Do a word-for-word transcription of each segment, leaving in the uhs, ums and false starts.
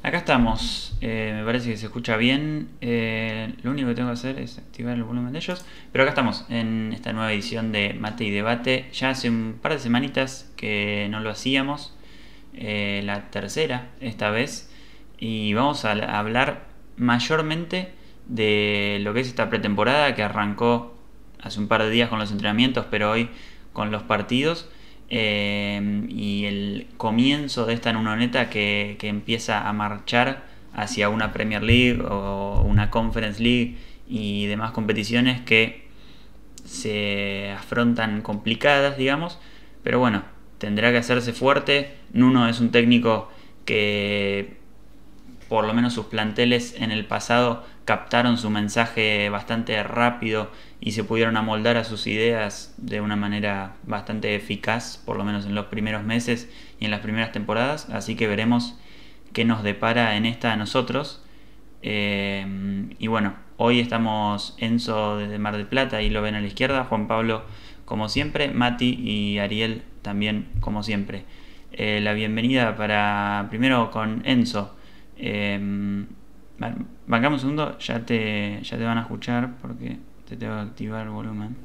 Acá estamos, eh, me parece que se escucha bien. Eh, lo único que tengo que hacer es activar el volumen de ellos. Pero acá estamos en esta nueva edición de Mate y Debate. Ya hace un par de semanitas que no lo hacíamos, eh, la tercera esta vez. Y vamos a hablar mayormente de lo que es esta pretemporada que arrancó hace un par de días con los entrenamientos, pero hoy con los partidos. Eh, y el comienzo de esta Nunoneta que, que empieza a marchar hacia una Premier League o una Conference League y demás competiciones que se afrontan complicadas, digamos, pero bueno, tendrá que hacerse fuerte. Nuno es un técnico que por lo menos sus planteles en el pasado captaron su mensaje bastante rápido y se pudieron amoldar a sus ideas de una manera bastante eficaz, por lo menos en los primeros meses y en las primeras temporadas. Así que veremos qué nos depara en esta a nosotros. Eh, y bueno, hoy estamos Enzo desde Mar del Plata, ahí lo ven a la izquierda, Juan Pablo como siempre, Mati y Ariel también como siempre. Eh, la bienvenida para primero con Enzo. Eh, Bancamos un segundo, ya te, ya te van a escuchar porque te tengo que activar el volumen.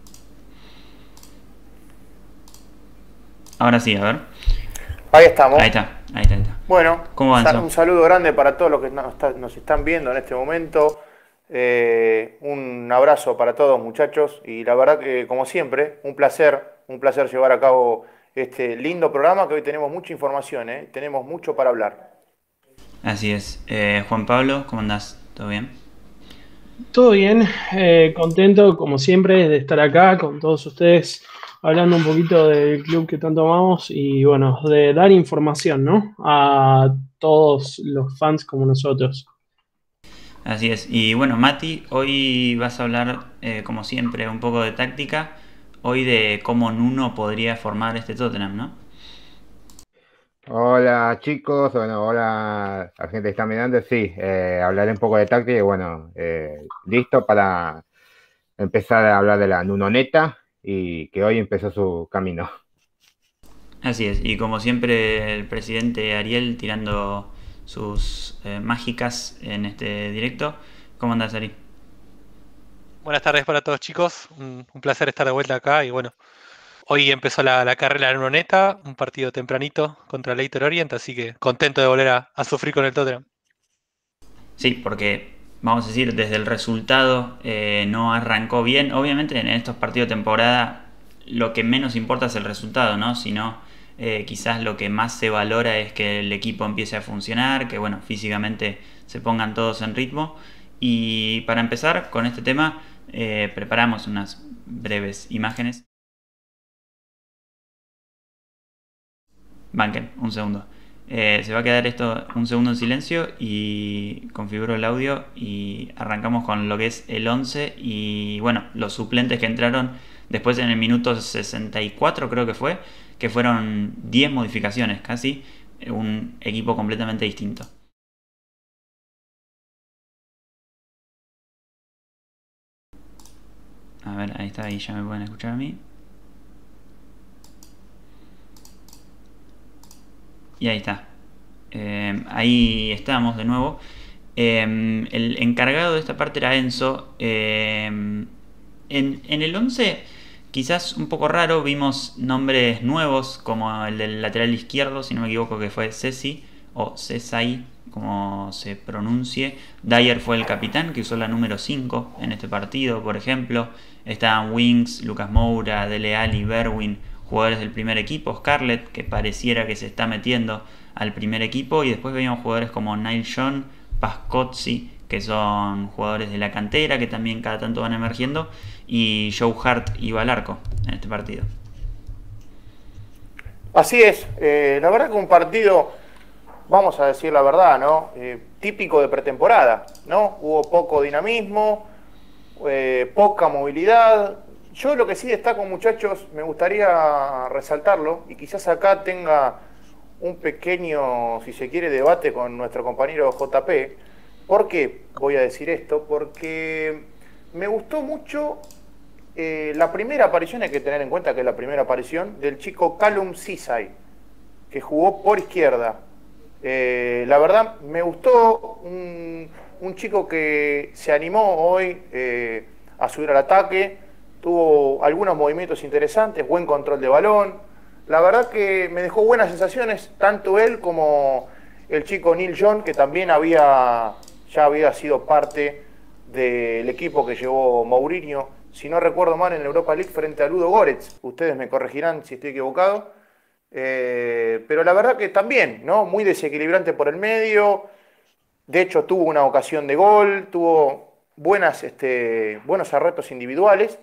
Ahora sí, a ver. Ahí estamos. Ahí está, ahí está, ahí está. Bueno, ¿Cómo va, Enzo? un saludo grande para todos los que nos están viendo en este momento. Eh, un abrazo para todos, muchachos. Y la verdad que, como siempre, un placer, un placer llevar a cabo este lindo programa que hoy tenemos mucha información, ¿eh? Tenemos mucho para hablar. Así es. Eh, Juan Pablo, ¿cómo andás? ¿Todo bien? Todo bien, eh, contento como siempre de estar acá con todos ustedes hablando un poquito del club que tanto amamos y bueno, de dar información, ¿no? A todos los fans como nosotros. Así es. Y bueno, Mati, hoy vas a hablar, eh, como siempre, un poco de táctica. Hoy de cómo Nuno podría formar este Tottenham, ¿no? Hola chicos, bueno, hola a la gente que está mirando, sí, eh, hablaré un poco de táctica y bueno, eh, listo para empezar a hablar de la Nunoneta y que hoy empezó su camino. Así es. Y como siempre, el presidente Ariel tirando sus eh, mágicas en este directo. ¿Cómo andás, Ari? Buenas tardes para todos, chicos. Un, un placer estar de vuelta acá y bueno, hoy empezó la, la carrera en Unoneta, un partido tempranito contra Leyton Orient, así que contento de volver a, a sufrir con el Tottenham. Sí, porque vamos a decir, desde el resultado eh, no arrancó bien. Obviamente en estos partidos de temporada lo que menos importa es el resultado, ¿no? Sino eh, quizás lo que más se valora es que el equipo empiece a funcionar, que bueno, físicamente se pongan todos en ritmo. Y para empezar con este tema, eh, preparamos unas breves imágenes. Banquen, un segundo. Eh, se va a quedar esto un segundo en silencio y configuro el audio y arrancamos con lo que es el once y bueno, los suplentes que entraron después en el minuto sesenta y cuatro creo que fue, que fueron diez modificaciones casi, un equipo completamente distinto. A ver, ahí está, ahí ya me pueden escuchar a mí. Y ahí está. Eh, ahí estamos de nuevo. Eh, el encargado de esta parte era Enzo. Eh, en, en el once, quizás un poco raro, vimos nombres nuevos, como el del lateral izquierdo, si no me equivoco, que fue Ceci, o Cesai, como se pronuncie. Dyer fue el capitán, que usó la número cinco en este partido, por ejemplo. Estaban Winks, Lucas Moura, Dele Alli, Berwin, jugadores del primer equipo. Scarlett, que pareciera que se está metiendo al primer equipo. Y después veíamos jugadores como Neil John, Pascozzi, que son jugadores de la cantera, que también cada tanto van emergiendo. Y Joe Hart iba al arco en este partido. Así es, eh, la verdad que un partido, vamos a decir la verdad, ¿no? Eh, típico de pretemporada, ¿no? Hubo poco dinamismo, eh, poca movilidad. Yo lo que sí destaco, muchachos, me gustaría resaltarlo, y quizás acá tenga un pequeño, si se quiere, debate con nuestro compañero J P. ¿Por qué voy a decir esto? Porque me gustó mucho eh, la primera aparición, hay que tener en cuenta que es la primera aparición, del chico Callum Ceesay, que jugó por izquierda. Eh, la verdad, me gustó un, un chico que se animó hoy eh, a subir al ataque, tuvo algunos movimientos interesantes, buen control de balón. La verdad que me dejó buenas sensaciones, tanto él como el chico Neil John, que también había, ya había sido parte del equipo que llevó Mourinho, si no recuerdo mal, en la Europa League frente a Ludo Goretz. Ustedes me corregirán si estoy equivocado. Eh, pero la verdad que también, ¿no? Muy desequilibrante por el medio. De hecho, tuvo una ocasión de gol, tuvo buenas, este, buenos arretos individuales.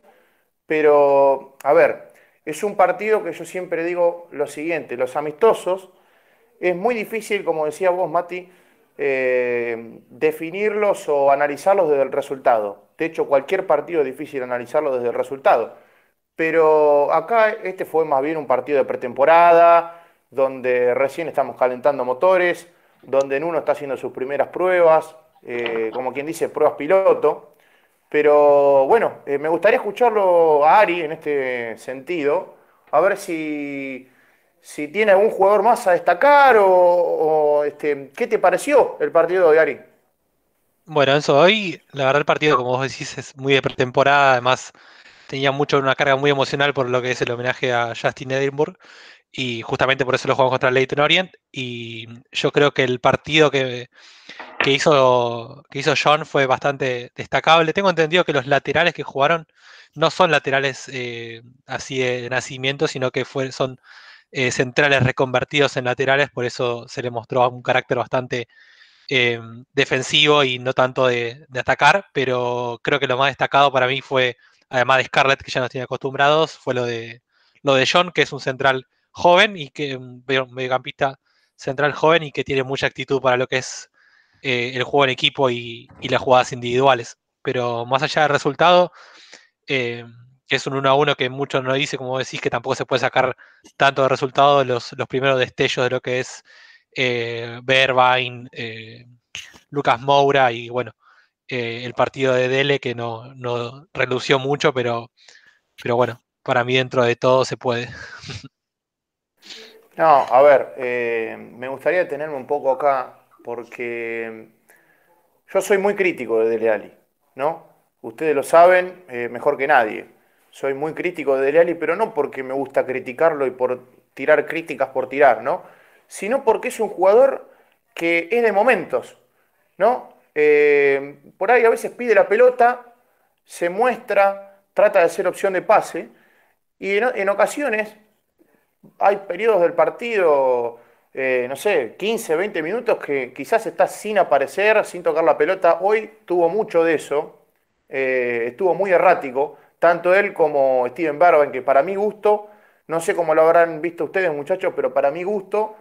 Pero, a ver, es un partido que yo siempre digo lo siguiente: los amistosos es muy difícil, como decía vos, Mati, eh, definirlos o analizarlos desde el resultado. De hecho, cualquier partido es difícil analizarlo desde el resultado. Pero acá este fue más bien un partido de pretemporada, donde recién estamos calentando motores, donde en uno está haciendo sus primeras pruebas, eh, como quien dice, pruebas piloto. Pero bueno, eh, me gustaría escucharlo a Ari en este sentido, a ver si, si tiene algún jugador más a destacar o, o, este, ¿qué te pareció el partido de Ari? Bueno, Enzo, hoy la verdad el partido, como vos decís, es muy de pretemporada, además tenía mucho una carga muy emocional por lo que es el homenaje a Justin Edinburgh y justamente por eso lo jugamos contra el Leyton Orient y yo creo que el partido que, que hizo, que hizo John fue bastante destacable. Tengo entendido que los laterales que jugaron no son laterales eh, así de nacimiento, sino que fue, son eh, centrales reconvertidos en laterales, por eso se le mostró un carácter bastante eh, defensivo y no tanto de, de atacar, pero creo que lo más destacado para mí fue, además de Scarlett, que ya nos tiene acostumbrados, fue lo de, lo de John, que es un central joven y que un mediocampista central joven y que tiene mucha actitud para lo que es eh, el juego en equipo y, y las jugadas individuales. Pero más allá del resultado, eh, que es un uno a uno que mucho no dice, como decís, que tampoco se puede sacar tanto de resultado de los, los primeros destellos de lo que es eh, Bergwijn, eh, Lucas Moura y bueno, eh, el partido de Dele que no, no relució mucho, pero, pero bueno, para mí dentro de todo se puede. No, a ver, eh, me gustaría detenerme un poco acá porque yo soy muy crítico de Dele Alli, ¿no? Ustedes lo saben eh, mejor que nadie. Soy muy crítico de Dele Alli, pero no porque me gusta criticarlo y por tirar críticas por tirar, ¿no? Sino porque es un jugador que es de momentos, ¿no? Eh, por ahí a veces pide la pelota, se muestra, trata de ser opción de pase, y en, en ocasiones hay periodos del partido, eh, no sé, quince, veinte minutos que quizás está sin aparecer, sin tocar la pelota. Hoy tuvo mucho de eso, eh, estuvo muy errático, tanto él como Steven Bergwijn, que para mi gusto, no sé cómo lo habrán visto ustedes muchachos, pero para mi gusto,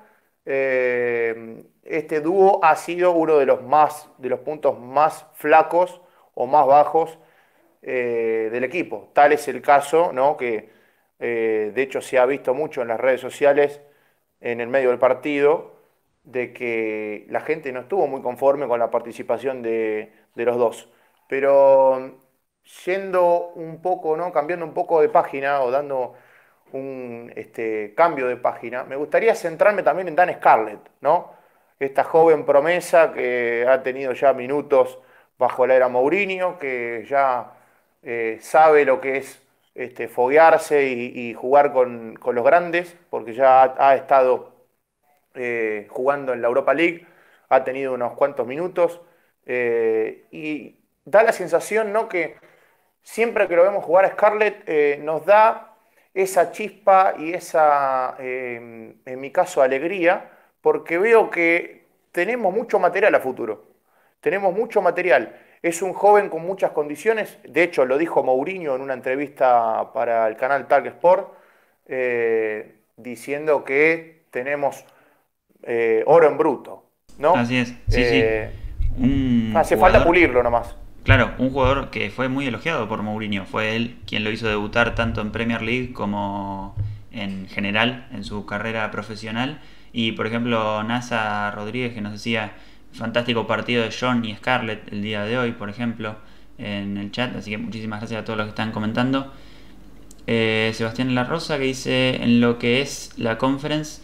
eh, este dúo ha sido uno de los más, de los puntos más flacos o más bajos eh, del equipo. Tal es el caso, ¿no? Que eh, de hecho se ha visto mucho en las redes sociales, en el medio del partido, de que la gente no estuvo muy conforme con la participación de, de los dos. Pero yendo un poco, ¿no? Cambiando un poco de página o dando un este, cambio de página, me gustaría centrarme también en Dan Scarlett, ¿no? Esta joven promesa que ha tenido ya minutos bajo la era Mourinho, que ya eh, sabe lo que es este, foguearse y, y jugar con, con, los grandes, porque ya ha, ha estado eh, jugando en la Europa League, ha tenido unos cuantos minutos, eh, y da la sensación, ¿no?, que siempre que lo vemos jugar a Scarlett eh, nos da esa chispa y esa, eh, en mi caso, alegría, porque veo que tenemos mucho material a futuro. Tenemos mucho material. Es un joven con muchas condiciones. De hecho, lo dijo Mourinho en una entrevista para el canal Talk Sport, eh, diciendo que tenemos eh, oro en bruto, ¿no? Así es, sí, eh, sí. Un hace jugador, falta pulirlo nomás. Claro, un jugador que fue muy elogiado por Mourinho. Fue él quien lo hizo debutar tanto en Premier League como en general en su carrera profesional. Y por ejemplo, Nasa Rodríguez, que nos decía: fantástico partido de John y Scarlett el día de hoy, por ejemplo, en el chat. Así que muchísimas gracias a todos los que están comentando. Eh, Sebastián La Rosa, que dice: en lo que es la conference,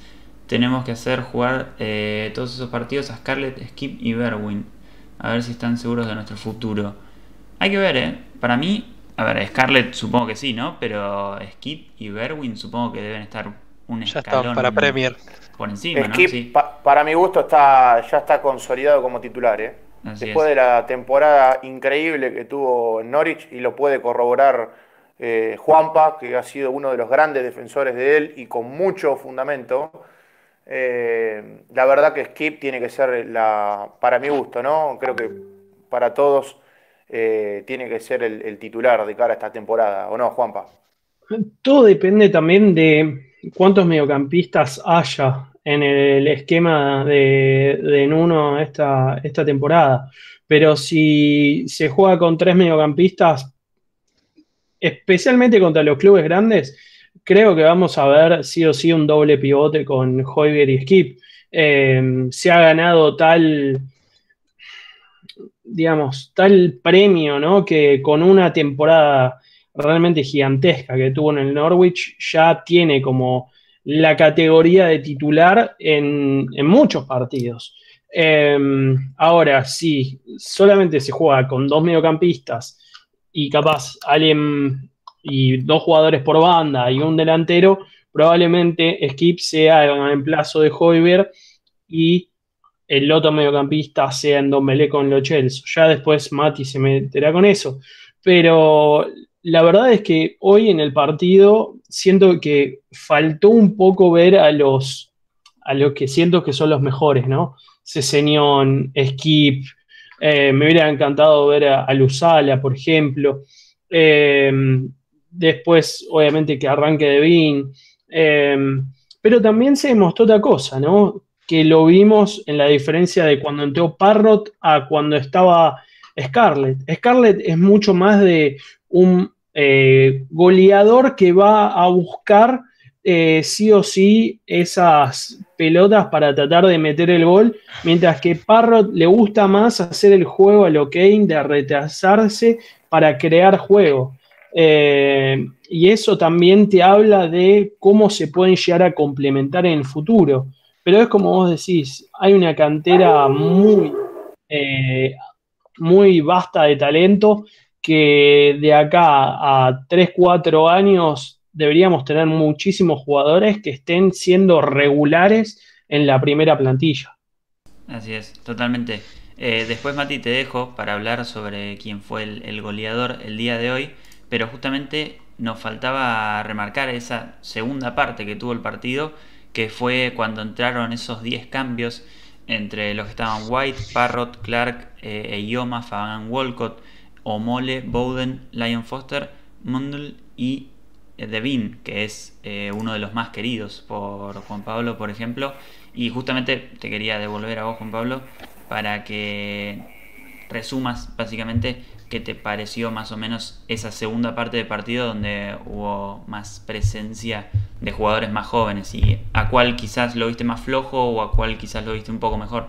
tenemos que hacer jugar eh, todos esos partidos a Scarlett, Skip y Berwin. A ver si están seguros de nuestro futuro. Hay que ver, ¿eh? Para mí, a ver, Scarlett supongo que sí, ¿no? Pero Skip y Berwin supongo que deben estar un Ya escalón está para Premier. por encima, ¿no? Skip, Sí. pa- para mi gusto, está, ya está consolidado como titular, ¿eh? Así Después es. de la temporada increíble que tuvo en Norwich, y lo puede corroborar eh, Juanpa, que ha sido uno de los grandes defensores de él y con mucho fundamento. Eh, la verdad que Skip tiene que ser, la, para mi gusto, ¿no? Creo que para todos eh, tiene que ser el, el titular de cara a esta temporada, ¿o no, Juanpa? Todo depende también de cuántos mediocampistas haya en el esquema de, de Nuno esta, esta temporada. Pero si se juega con tres mediocampistas, especialmente contra los clubes grandes, creo que vamos a ver sí o sí un doble pivote con Højbjerg y Skip. Eh, se ha ganado tal, digamos, tal premio, ¿no? Que con una temporada realmente gigantesca que tuvo en el Norwich, ya tiene como la categoría de titular en, en muchos partidos. Eh, ahora, si solamente se juega con dos mediocampistas y capaz alguien y dos jugadores por banda y un delantero, probablemente Skip sea el reemplazo de Højbjerg y el otro mediocampista sea en Ndombele con Lo Celso. Ya después Mati se meterá con eso. Pero la verdad es que hoy en el partido siento que faltó un poco ver a los, a los que siento que son los mejores, ¿no? Sessegnon, Skip, eh, me hubiera encantado ver a, a Lusala, por ejemplo. Eh, después, obviamente, que arranque de Bean. Eh, pero también se demostró otra cosa, ¿no? Que lo vimos en la diferencia de cuando entró Parrott a cuando estaba Scarlett. Scarlett es mucho más de un eh, goleador que va a buscar eh, sí o sí esas pelotas para tratar de meter el gol, mientras que Parrott le gusta más hacer el juego a lo Kane, de retrasarse para crear juego. Eh, y eso también te habla de cómo se pueden llegar a complementar en el futuro. Pero es como vos decís, hay una cantera muy, eh, muy vasta de talento que de acá a tres cuatro años deberíamos tener muchísimos jugadores que estén siendo regulares en la primera plantilla. Así es, totalmente. Eh, después, Mati, te dejo para hablar sobre quién fue el, el goleador el día de hoy, pero justamente nos faltaba remarcar esa segunda parte que tuvo el partido, que fue cuando entraron esos diez cambios entre los que estaban White, Parrott, Clark, eh, Eyoma, Fagan Walcott, Omole, Bowden, Lyon Foster, Mundle y eh, Devin, que es eh, uno de los más queridos por Juan Pablo, por ejemplo. Y justamente te quería devolver a vos, Juan Pablo, para que resumas básicamente qué te pareció más o menos esa segunda parte del partido donde hubo más presencia de jugadores más jóvenes, y a cuál quizás lo viste más flojo o a cuál quizás lo viste un poco mejor.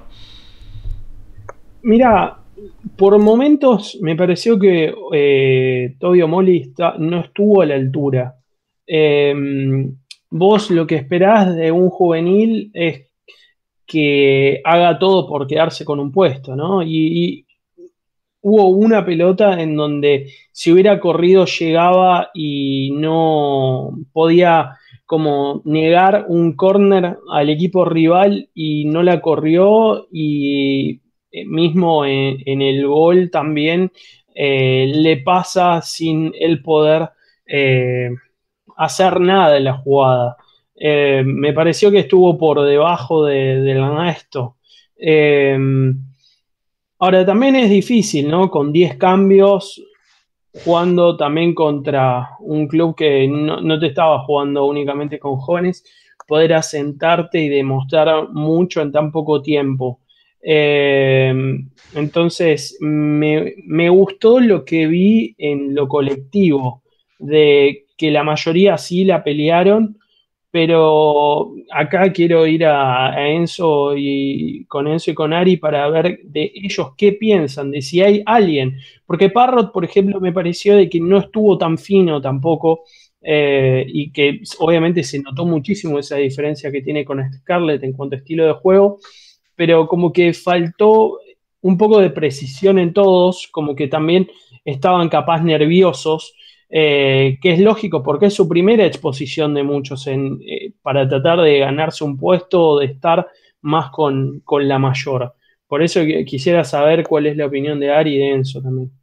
Mira, por momentos me pareció que eh, Toby Omole está- no estuvo a la altura. Eh, Vos lo que esperás de un juvenil es que haga todo por quedarse con un puesto, ¿no? Y, y hubo una pelota en donde si hubiera corrido llegaba y no podía como negar un córner al equipo rival y no la corrió, y eh, mismo en, en el gol también eh, le pasa sin el poder eh, hacer nada en la jugada. Eh, me pareció que estuvo por debajo de, del resto. Eh, Ahora también es difícil, ¿no? Con diez cambios, jugando también contra un club que no, no te estaba jugando únicamente con jóvenes, poder asentarte y demostrar mucho en tan poco tiempo. Eh, entonces, me, me gustó lo que vi en lo colectivo, de que la mayoría sí la pelearon, pero acá quiero ir a, a Enzo y con Enzo y con Ari para ver de ellos qué piensan, de si hay alguien, porque Parrott, por ejemplo, me pareció de que no estuvo tan fino tampoco eh, y que obviamente se notó muchísimo esa diferencia que tiene con Scarlett en cuanto a estilo de juego, pero como que faltó un poco de precisión en todos, como que también estaban capaz nerviosos, eh, que es lógico porque es su primera exposición de muchos en, eh, para tratar de ganarse un puesto o de estar más con, con la mayor. Por eso que- quisiera saber cuál es la opinión de Ari y de Enzo también.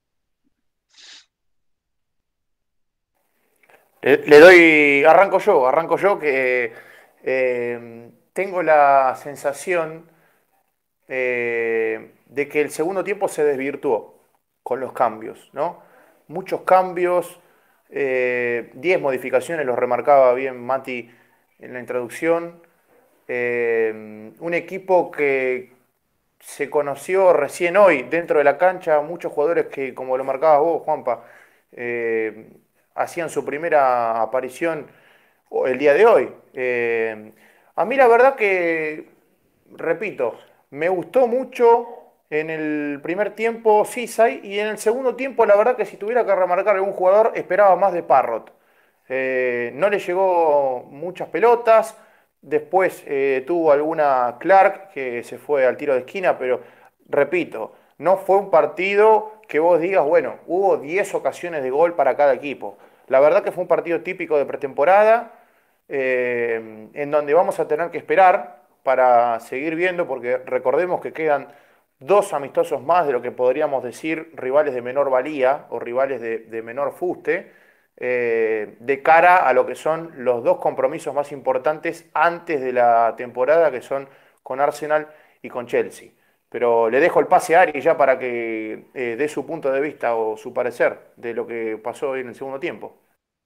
Le, le doy, arranco yo, arranco yo que eh, tengo la sensación eh, de que el segundo tiempo se desvirtuó con los cambios, ¿no? Muchos cambios, eh, diez modificaciones, los remarcaba bien Mati en la introducción. Eh, un equipo que se conoció recién hoy dentro de la cancha, muchos jugadores que, como lo marcabas vos, Juanpa, eh, hacían su primera aparición el día de hoy. Eh, a mí la verdad que, repito, me gustó mucho en el primer tiempo Cisay y en el segundo tiempo la verdad que si tuviera que remarcar algún jugador esperaba más de Parrot. Eh, no le llegó muchas pelotas, después eh, tuvo alguna Clark que se fue al tiro de esquina, pero repito, no fue un partido que vos digas, bueno, hubo diez ocasiones de gol para cada equipo. La verdad que fue un partido típico de pretemporada, eh, en donde vamos a tener que esperar para seguir viendo, porque recordemos que quedan dos amistosos más de lo que podríamos decir rivales de menor valía o rivales de, de menor fuste, eh, de cara a lo que son los dos compromisos más importantes antes de la temporada, que son con Arsenal y con Chelsea. Pero le dejo el pase a Ari ya para que eh, dé su punto de vista o su parecer de lo que pasó hoy en el segundo tiempo.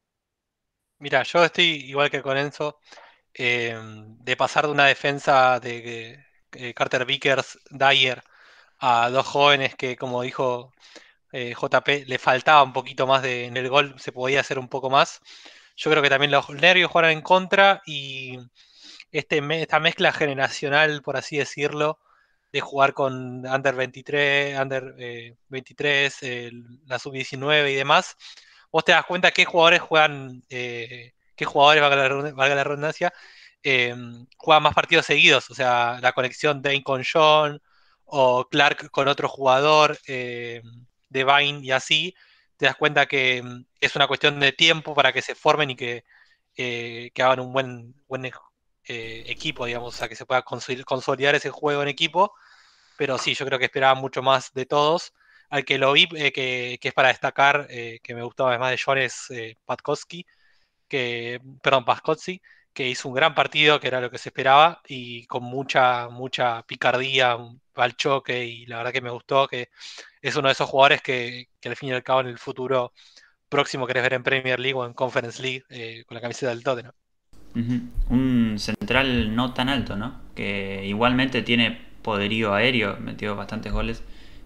Mira, yo estoy igual que con Enzo, eh, de pasar de una defensa de eh, Carter Vickers, Dyer, a dos jóvenes que, como dijo eh, J P, le faltaba un poquito más de, en el gol, se podía hacer un poco más. Yo creo que también los nervios jugaron en contra y este, me- esta mezcla generacional, por así decirlo, de jugar con Under veintitrés, Under eh, veintitrés, eh, la sub diecinueve y demás, vos te das cuenta qué jugadores juegan, eh, qué jugadores, valga la, redund- valga la redundancia, eh, juegan más partidos seguidos, o sea, la conexión Dane con John o Clark con otro jugador, eh, Devine y así, te das cuenta que mm, es una cuestión de tiempo para que se formen y que, eh, que hagan un buen, buen eh, equipo, digamos, o sea, que se pueda consol- consolidar ese juego en equipo, pero sí, yo creo que esperaba mucho más de todos. Al que lo vi, eh, que, que es para destacar, eh, que me gustaba además de John, es eh, Patkowski, que, perdón, Paskotzi, que hizo un gran partido, que era lo que se esperaba, y con mucha, mucha picardía al choque, y la verdad que me gustó, que es uno de esos jugadores que, que al fin y al cabo en el futuro próximo querés ver en Premier League o en Conference League eh, con la camiseta del Tottenham. Ujú. Un central no tan alto, ¿no? Que igualmente tiene poderío aéreo, metió bastantes goles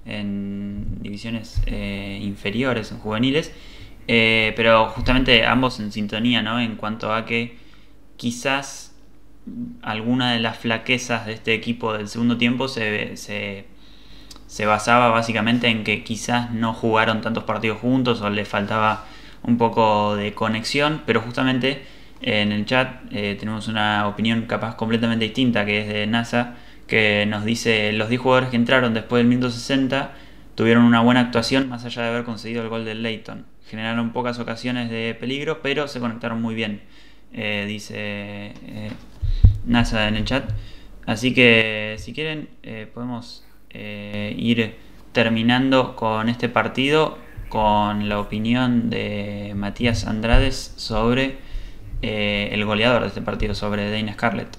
en divisiones eh, inferiores, en juveniles, eh, pero justamente ambos en sintonía, ¿no? En cuanto a que quizás alguna de las flaquezas de este equipo del segundo tiempo se, se, se basaba básicamente en que quizás no jugaron tantos partidos juntos o le faltaba un poco de conexión, pero justamente en el chat eh, tenemos una opinión capaz completamente distinta, que es de NASA, que nos dice: los diez jugadores que entraron después del minuto sesenta tuvieron una buena actuación más allá de haber conseguido el gol del Leighton. Generaron pocas ocasiones de peligro, pero se conectaron muy bien, eh, dice eh, NASA en el chat. Así que si quieren eh, podemos eh, ir terminando con este partido con la opinión de Matías Andrades sobre eh, el goleador de este partido, sobre Dane Scarlett.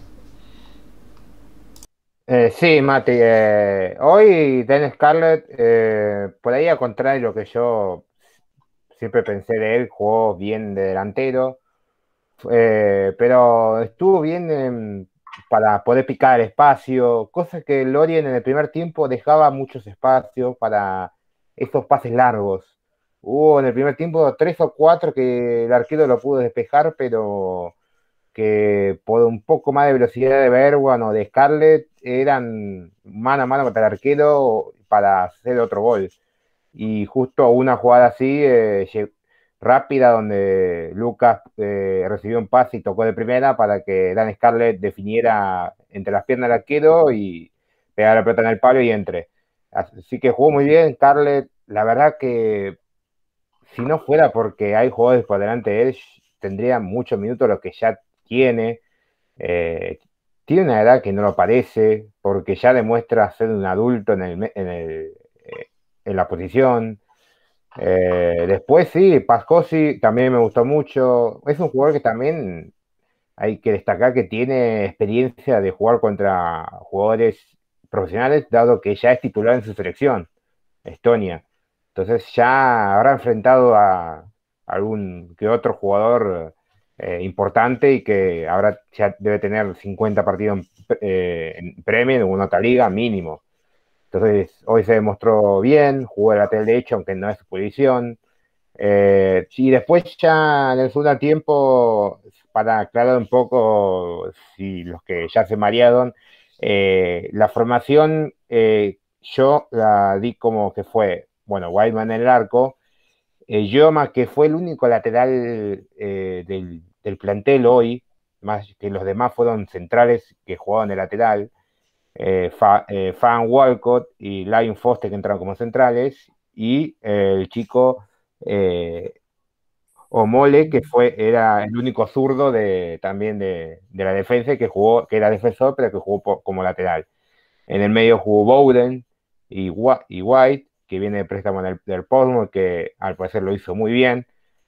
Eh, sí, Mati, eh, hoy Dan Scarlett, eh, por ahí al contrario de lo que yo siempre pensé de él, jugó bien de delantero, eh, pero estuvo bien em, para poder picar el espacio, cosa que Lorien en el primer tiempo dejaba muchos espacios para estos pases largos. Hubo en el primer tiempo tres o cuatro que el arquero lo pudo despejar, pero que por un poco más de velocidad de Bergwan o de Scarlett eran mano a mano contra el arquero para hacer otro gol. Y justo una jugada así, eh, rápida donde Lucas eh, recibió un pase y tocó de primera para que Dan Scarlett definiera entre las piernas del arquero y pegara la pelota en el palo y entre. Así que jugó muy bien Scarlett. La verdad que si no fuera porque hay jugadores por delante de él, tendría muchos minutos lo que ya tiene. Eh, tiene una edad que no lo parece, porque ya demuestra ser un adulto en, el, en, el, eh, en la posición. Eh, después sí, Pascosi también me gustó mucho. Es un jugador que también hay que destacar que tiene experiencia de jugar contra jugadores profesionales, dado que ya es titular en su selección, Estonia. Entonces ya habrá enfrentado a algún que otro jugador eh, importante y que ahora ya debe tener cincuenta partidos en, eh, en Premier o en otra liga mínimo. Entonces hoy se demostró bien, jugó el lateral derecho aunque no es su posición. Eh, y después ya en el segundo tiempo, para aclarar un poco si los que ya se marearon, eh, la formación eh, yo la di como que fue, bueno, Whiteman en el arco, eh, Yoma, que fue el único lateral eh, del, del plantel hoy, más que los demás fueron centrales que jugaban de lateral, eh, Fa, eh, Fan Walcott y Lion Foster que entraron como centrales, y eh, el chico eh, Omole, que fue, era el único zurdo de, también de, de la defensa, que jugó, que era defensor, pero que jugó por, como lateral. En el medio jugó Bowden y, y White, que viene de préstamo del, del Portsmouth, que al parecer lo hizo muy bien.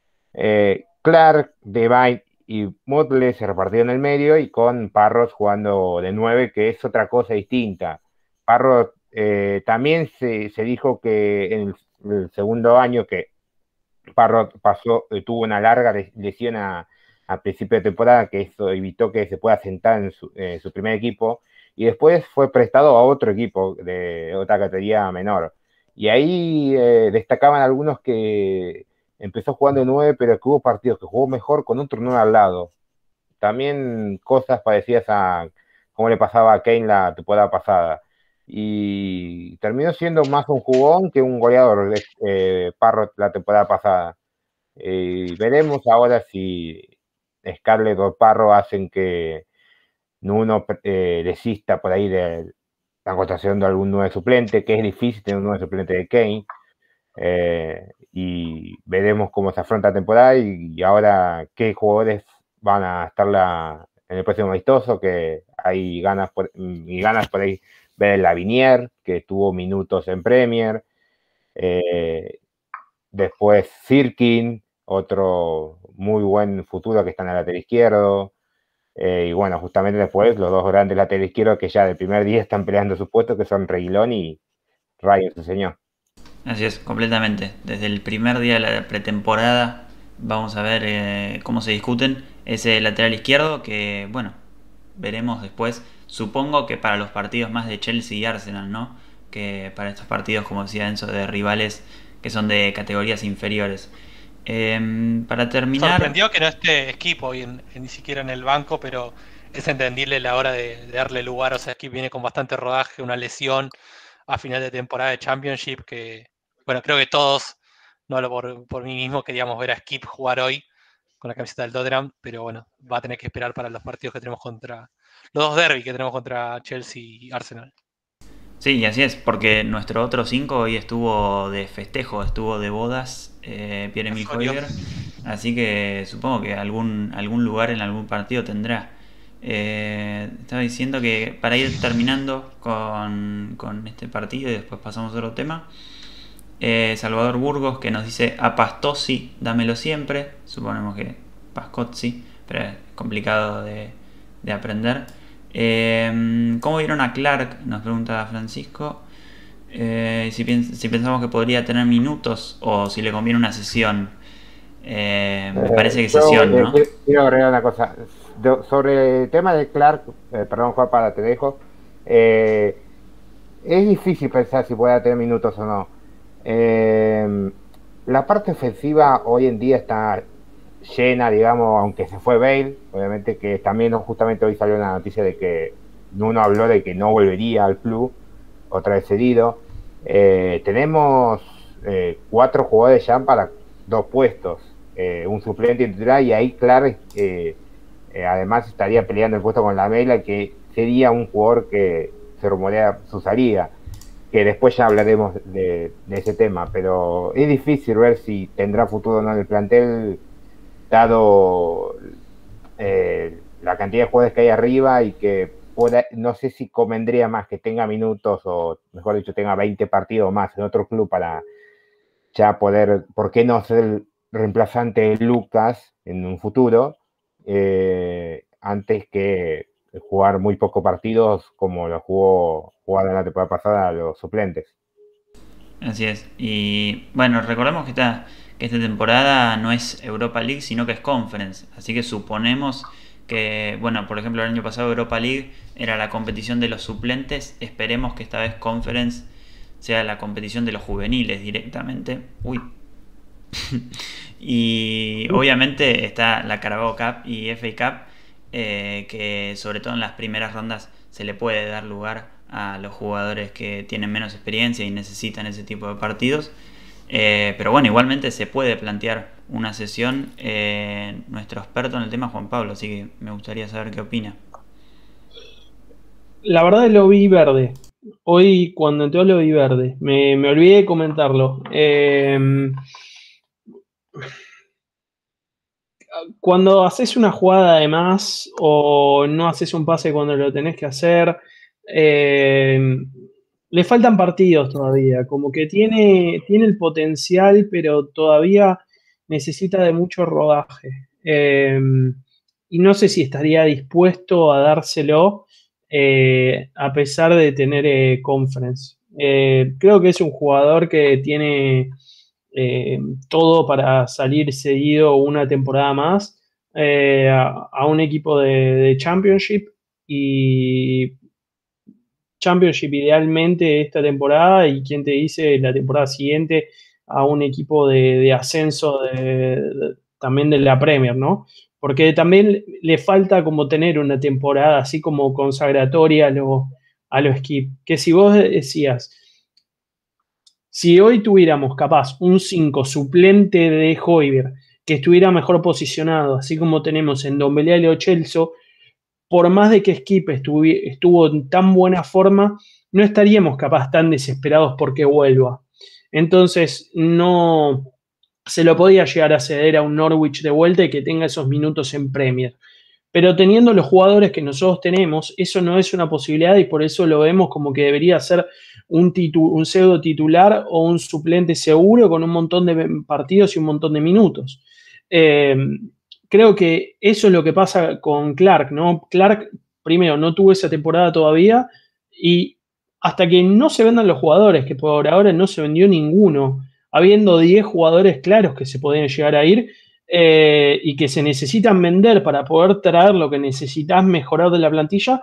Eh, Clark, Devine y Motley se repartieron en el medio y con Parros jugando de nueve, que es otra cosa distinta. Parros eh, también se, se dijo que en el, el segundo año que Parrot pasó, eh, tuvo una larga lesión a, a principio de temporada, que eso evitó que se pueda sentar en su, eh, su primer equipo, y después fue prestado a otro equipo de otra categoría menor. Y ahí eh, destacaban algunos que empezó jugando de nueve, pero que hubo partidos que jugó mejor con otro nueve al lado. También cosas parecidas a como le pasaba a Kane la temporada pasada. Y terminó siendo más un jugón que un goleador de eh, Parrot la temporada pasada. Eh, veremos ahora si Scarlett o Parro hacen que uno eh, desista por ahí de la contratación de algún nuevo suplente, que es difícil tener un nuevo suplente de Kane. Eh, y veremos cómo se afronta la temporada y, y ahora qué jugadores van a estar la, en el próximo amistoso, que hay ganas por, y ganas por ahí ver la Vinier, que tuvo minutos en Premier, eh, después Sirkin, otro muy buen futuro que está en el lateral izquierdo, eh, y bueno, justamente después los dos grandes laterales izquierdos que ya del primer día están peleando sus puestos, que son Reguilón y Ryan, su señor. Así es, completamente. Desde el primer día de la pretemporada vamos a ver eh, cómo se discuten ese lateral izquierdo que, bueno, veremos después. Supongo que para los partidos más de Chelsea y Arsenal, ¿no? Que para estos partidos, como decía Enzo, de rivales que son de categorías inferiores. Eh, para terminar... Sorprendió que no esté Skip hoy, en, en, ni siquiera en el banco, pero es entendible la hora de, de darle lugar. O sea, Skip viene con bastante rodaje, una lesión a final de temporada de Championship que, bueno, creo que todos, no hablo por, por mí mismo, queríamos ver a Skip jugar hoy con la camiseta del Tottenham, pero bueno, va a tener que esperar para los partidos que tenemos contra, los dos derby que tenemos contra Chelsea y Arsenal. Sí, y así es, porque nuestro otro cinco hoy estuvo de festejo, estuvo de bodas, eh, Pierre-Emile Højbjerg, así que supongo que algún, algún lugar en algún partido tendrá. Eh, estaba diciendo que para ir terminando con, con este partido y después pasamos a otro tema, eh, Salvador Burgos que nos dice a Pastosi dámelo siempre, suponemos que Pascozzi, pero es complicado de, de aprender. Eh, ¿Cómo vieron a Clark? Nos pregunta Francisco. Eh, si, pens si pensamos que podría tener minutos o si le conviene una sesión. Eh, me parece que Yo, sesión, eh, ¿no? Quiero agregar una cosa. De, sobre el tema de Clark, eh, perdón Juan, para te dejo. Eh, es difícil pensar si puede tener minutos o no. Eh, la parte ofensiva hoy en día está llena, digamos, aunque se fue Bale, obviamente que también justamente hoy salió la noticia de que Nuno habló de que no volvería al club, otra vez cedido. Eh, tenemos eh, cuatro jugadores ya para dos puestos. eh, un suplente y titular, y ahí Clark eh, eh, además estaría peleando el puesto con Lamela, que sería un jugador que se rumorea su salida, que después ya hablaremos de, de ese tema, pero es difícil ver si tendrá futuro o no en el plantel, dado eh, la cantidad de jugadores que hay arriba, y que pueda, no sé si convendría más que tenga minutos, o mejor dicho, tenga veinte partidos más en otro club para ya poder, ¿por qué no ser el reemplazante de Lucas en un futuro? Eh, antes que jugar muy pocos partidos como lo jugó jugada en la temporada pasada a los suplentes. Así es. Y bueno, recordemos que esta, que esta temporada no es Europa League, sino que es Conference. Así que suponemos que, bueno, por ejemplo, el año pasado Europa League era la competición de los suplentes. Esperemos que esta vez Conference sea la competición de los juveniles directamente. Uy. Y obviamente está la Carabao Cup y F A Cup, eh, que sobre todo en las primeras rondas se le puede dar lugar a los jugadores que tienen menos experiencia y necesitan ese tipo de partidos. Eh, pero bueno, igualmente se puede plantear una sesión. Eh, nuestro experto en el tema, Juan Pablo, así que me gustaría saber qué opina. La verdad lo vi verde. Hoy cuando entró lo vi verde. Me, me olvidé de comentarlo. Eh, cuando haces una jugada de más o no haces un pase cuando lo tenés que hacer, eh, le faltan partidos todavía. Como que tiene, tiene el potencial, pero todavía necesita de mucho rodaje. Eh, y no sé si estaría dispuesto a dárselo eh, a pesar de tener eh, conference. Eh, creo que es un jugador que tiene eh, todo para salir seguido una temporada más eh, a, a un equipo de, de Championship, y Championship idealmente esta temporada, y quien te dice la temporada siguiente a un equipo de, de ascenso de, de, también de la Premier, ¿no? Porque también le falta como tener una temporada así como consagratoria a los a lo Skip. Que si vos decías, si hoy tuviéramos capaz un cinco suplente de Højbjerg que estuviera mejor posicionado, así como tenemos en Ndombele y Lo Celso, por más de que Skip estuvo, estuvo en tan buena forma, no estaríamos capaz tan desesperados porque vuelva. Entonces, no se lo podía llegar a ceder a un Norwich de vuelta y que tenga esos minutos en Premier. Pero teniendo los jugadores que nosotros tenemos, eso no es una posibilidad, y por eso lo vemos como que debería ser un, titu un pseudo titular o un suplente seguro con un montón de partidos y un montón de minutos. Eh, creo que eso es lo que pasa con Clark, ¿no? Clark, primero, no tuvo esa temporada todavía, y hasta que no se vendan los jugadores, que por ahora no se vendió ninguno, habiendo diez jugadores claros que se podían llegar a ir, eh, y que se necesitan vender para poder traer lo que necesitas mejorar de la plantilla,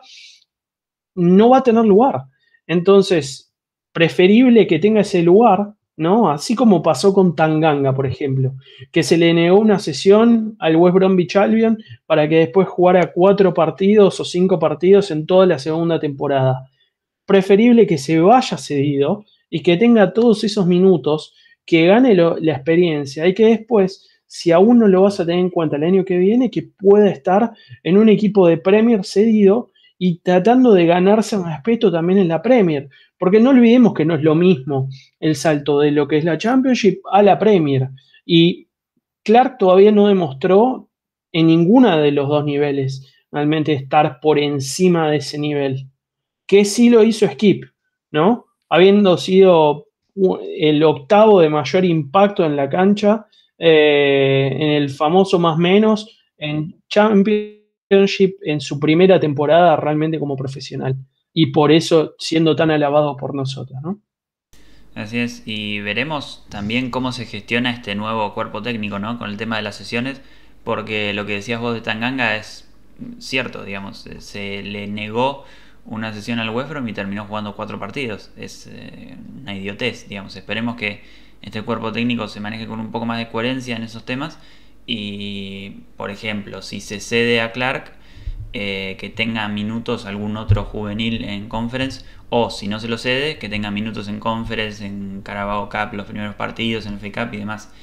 no va a tener lugar. Entonces, preferible que tenga ese lugar, ¿no? Así como pasó con Tanganga, por ejemplo, que se le negó una sesión al West Bromwich Albion para que después jugara cuatro partidos o cinco partidos en toda la segunda temporada. Preferible que se vaya cedido y que tenga todos esos minutos, que gane lo, la experiencia, y que después, si aún no lo vas a tener en cuenta el año que viene, que pueda estar en un equipo de Premier cedido y tratando de ganarse un respeto también en la Premier. Porque no olvidemos que no es lo mismo el salto de lo que es la Championship a la Premier. Y Clark todavía no demostró en ninguna de los dos niveles realmente estar por encima de ese nivel. Que sí lo hizo Skip, ¿no? Habiendo sido el octavo de mayor impacto en la cancha, eh, en el famoso más menos, en Championship, en su primera temporada realmente como profesional. Y por eso siendo tan alabado por nosotros, ¿no? Así es, y veremos también cómo se gestiona este nuevo cuerpo técnico, ¿no? Con el tema de las sesiones, porque lo que decías vos de Tanganga es cierto, digamos, se le negó una sesión al West Brom y terminó jugando cuatro partidos. Es eh, una idiotez, digamos. Esperemos que este cuerpo técnico se maneje con un poco más de coherencia en esos temas y, por ejemplo, si se cede a Clark, eh, que tenga minutos algún otro juvenil en Conference, o si no se lo cede, que tenga minutos en Conference, en Carabao Cup, los primeros partidos, en F A Cup y demás.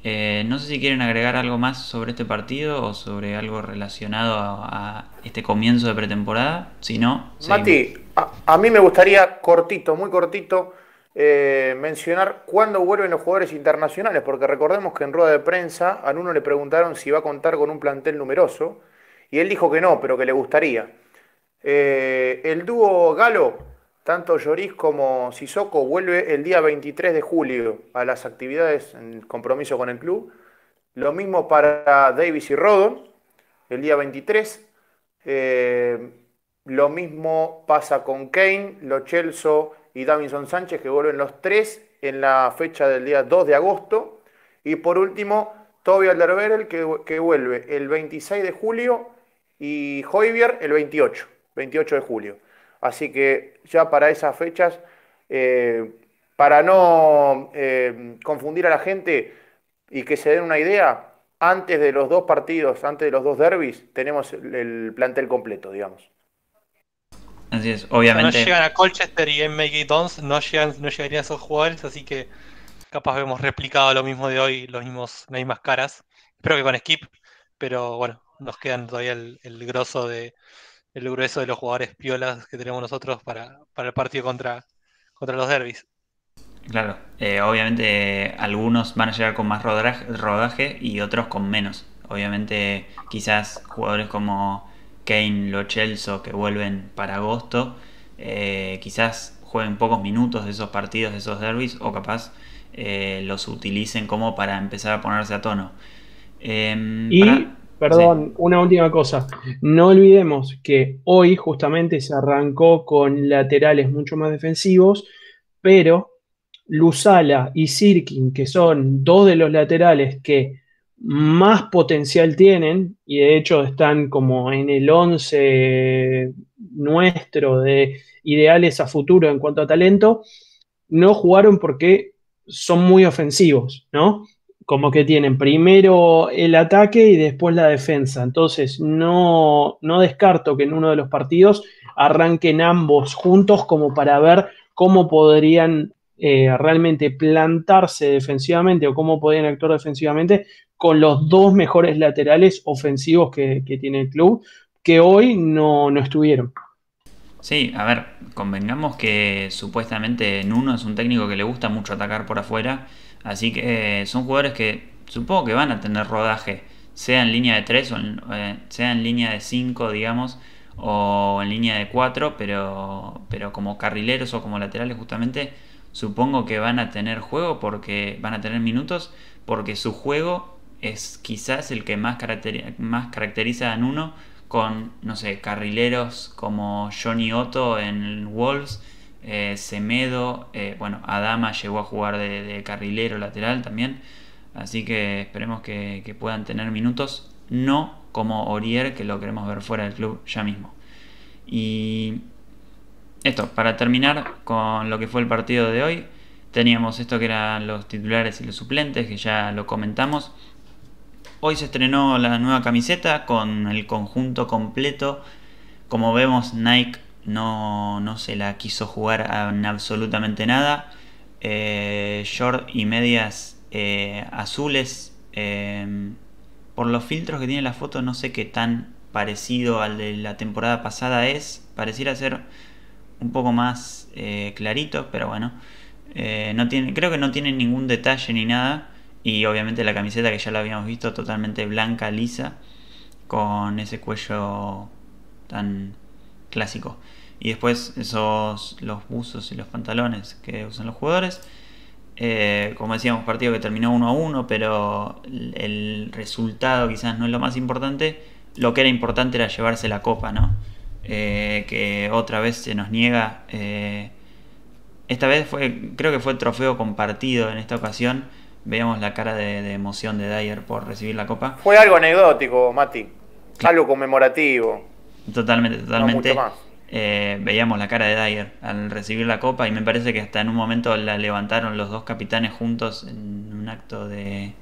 Eh, no sé si quieren agregar algo más sobre este partido o sobre algo relacionado a, a este comienzo de pretemporada. Si no, seguimos. Mati, a, a mí me gustaría cortito, muy cortito, eh, mencionar cuándo vuelven los jugadores internacionales, porque recordemos que en rueda de prensa a Nuno le preguntaron si va a contar con un plantel numeroso, y él dijo que no, pero que le gustaría. Eh, el dúo Galo, tanto Lloris como Sissoko, vuelve el día veintitrés de julio a las actividades en compromiso con el club. Lo mismo para Davis y Rodon, el día veintitrés. Eh, lo mismo pasa con Kane, Lo Celso y Davinson Sánchez, que vuelven los tres en la fecha del día dos de agosto. Y por último, Toby Alderweireld, que, que vuelve el veintiséis de julio y Højbjerg el veintiocho, veintiocho de julio. Así que ya para esas fechas, eh, para no eh, confundir a la gente y que se den una idea, antes de los dos partidos, antes de los dos derbis, tenemos el, el plantel completo, digamos. Así es, O sea, no obviamente. llegan a Colchester y M K Dons, no, llegan, no llegarían esos jugadores, así que capaz vemos replicado lo mismo de hoy, los mismos, las mismas caras. Espero que con Skip, pero bueno, nos quedan todavía el, el grosso de, el grueso de los jugadores piolas que tenemos nosotros para, para el partido contra, contra los derbis. Claro, eh, obviamente algunos van a llegar con más rodaje, rodaje y otros con menos. Obviamente quizás jugadores como Kane, Lo Celso, que vuelven para agosto, eh, quizás jueguen pocos minutos de esos partidos, de esos derbis, o capaz eh, los utilicen como para empezar a ponerse a tono. Eh, Y, para- perdón, sí. una última cosa. No olvidemos que hoy justamente se arrancó con laterales mucho más defensivos, pero Lusala y Sirkin, que son dos de los laterales que más potencial tienen, y de hecho están como en el once nuestro de ideales a futuro en cuanto a talento, no jugaron porque son muy ofensivos, ¿no? Como que tienen primero el ataque y después la defensa. Entonces, no, no descarto que en uno de los partidos arranquen ambos juntos como para ver cómo podrían eh, realmente plantarse defensivamente o cómo podrían actuar defensivamente con los dos mejores laterales ofensivos que, que tiene el club, que hoy no, no estuvieron. Sí, a ver, convengamos que supuestamente Nuno es un técnico que le gusta mucho atacar por afuera, así que eh, son jugadores que supongo que van a tener rodaje, sea en línea de tres o en- eh, sea en línea de cinco, digamos, o en línea de cuatro, pero, pero como carrileros o como laterales justamente, supongo que van a tener juego porque van a tener minutos, porque su juego es quizás el que más, caracteri- más caracteriza a Nuno con, no sé, carrileros como Johnny Otto en Wolves, eh, Semedo, eh, bueno, Adama llegó a jugar de, de carrilero lateral también, así que esperemos que, que puedan tener minutos, no como Aurier, que lo queremos ver fuera del club ya mismo. Y esto, para terminar con lo que fue el partido de hoy, teníamos esto que eran los titulares y los suplentes, que ya lo comentamos. Hoy se estrenó la nueva camiseta con el conjunto completo. Como vemos, Nike no, no se la quiso jugar en absolutamente nada. Eh, short y medias eh, azules. Eh, por los filtros que tiene la foto, no sé qué tan parecido al de la temporada pasada es. Pareciera ser un poco más eh, clarito, pero bueno. Eh, no tiene, creo que no tiene ningún detalle ni nada. Y obviamente la camiseta que ya la habíamos visto totalmente blanca, lisa, con ese cuello tan clásico. Y después esos, los buzos y los pantalones que usan los jugadores. Eh, como decíamos, partido que terminó uno a uno, pero el, el resultado quizás no es lo más importante. Lo que era importante era llevarse la copa, ¿no? Eh, que otra vez se nos niega. Eh, esta vez fue, creo que fue el trofeo compartido en esta ocasión. Veíamos la cara de, de emoción de Dyer por recibir la copa. Fue algo anecdótico, Mati. Algo conmemorativo. Totalmente, No totalmente. mucho más. Eh, veíamos la cara de Dyer al recibir la copa y me parece que hasta en un momento la levantaron los dos capitanes juntos en un acto de...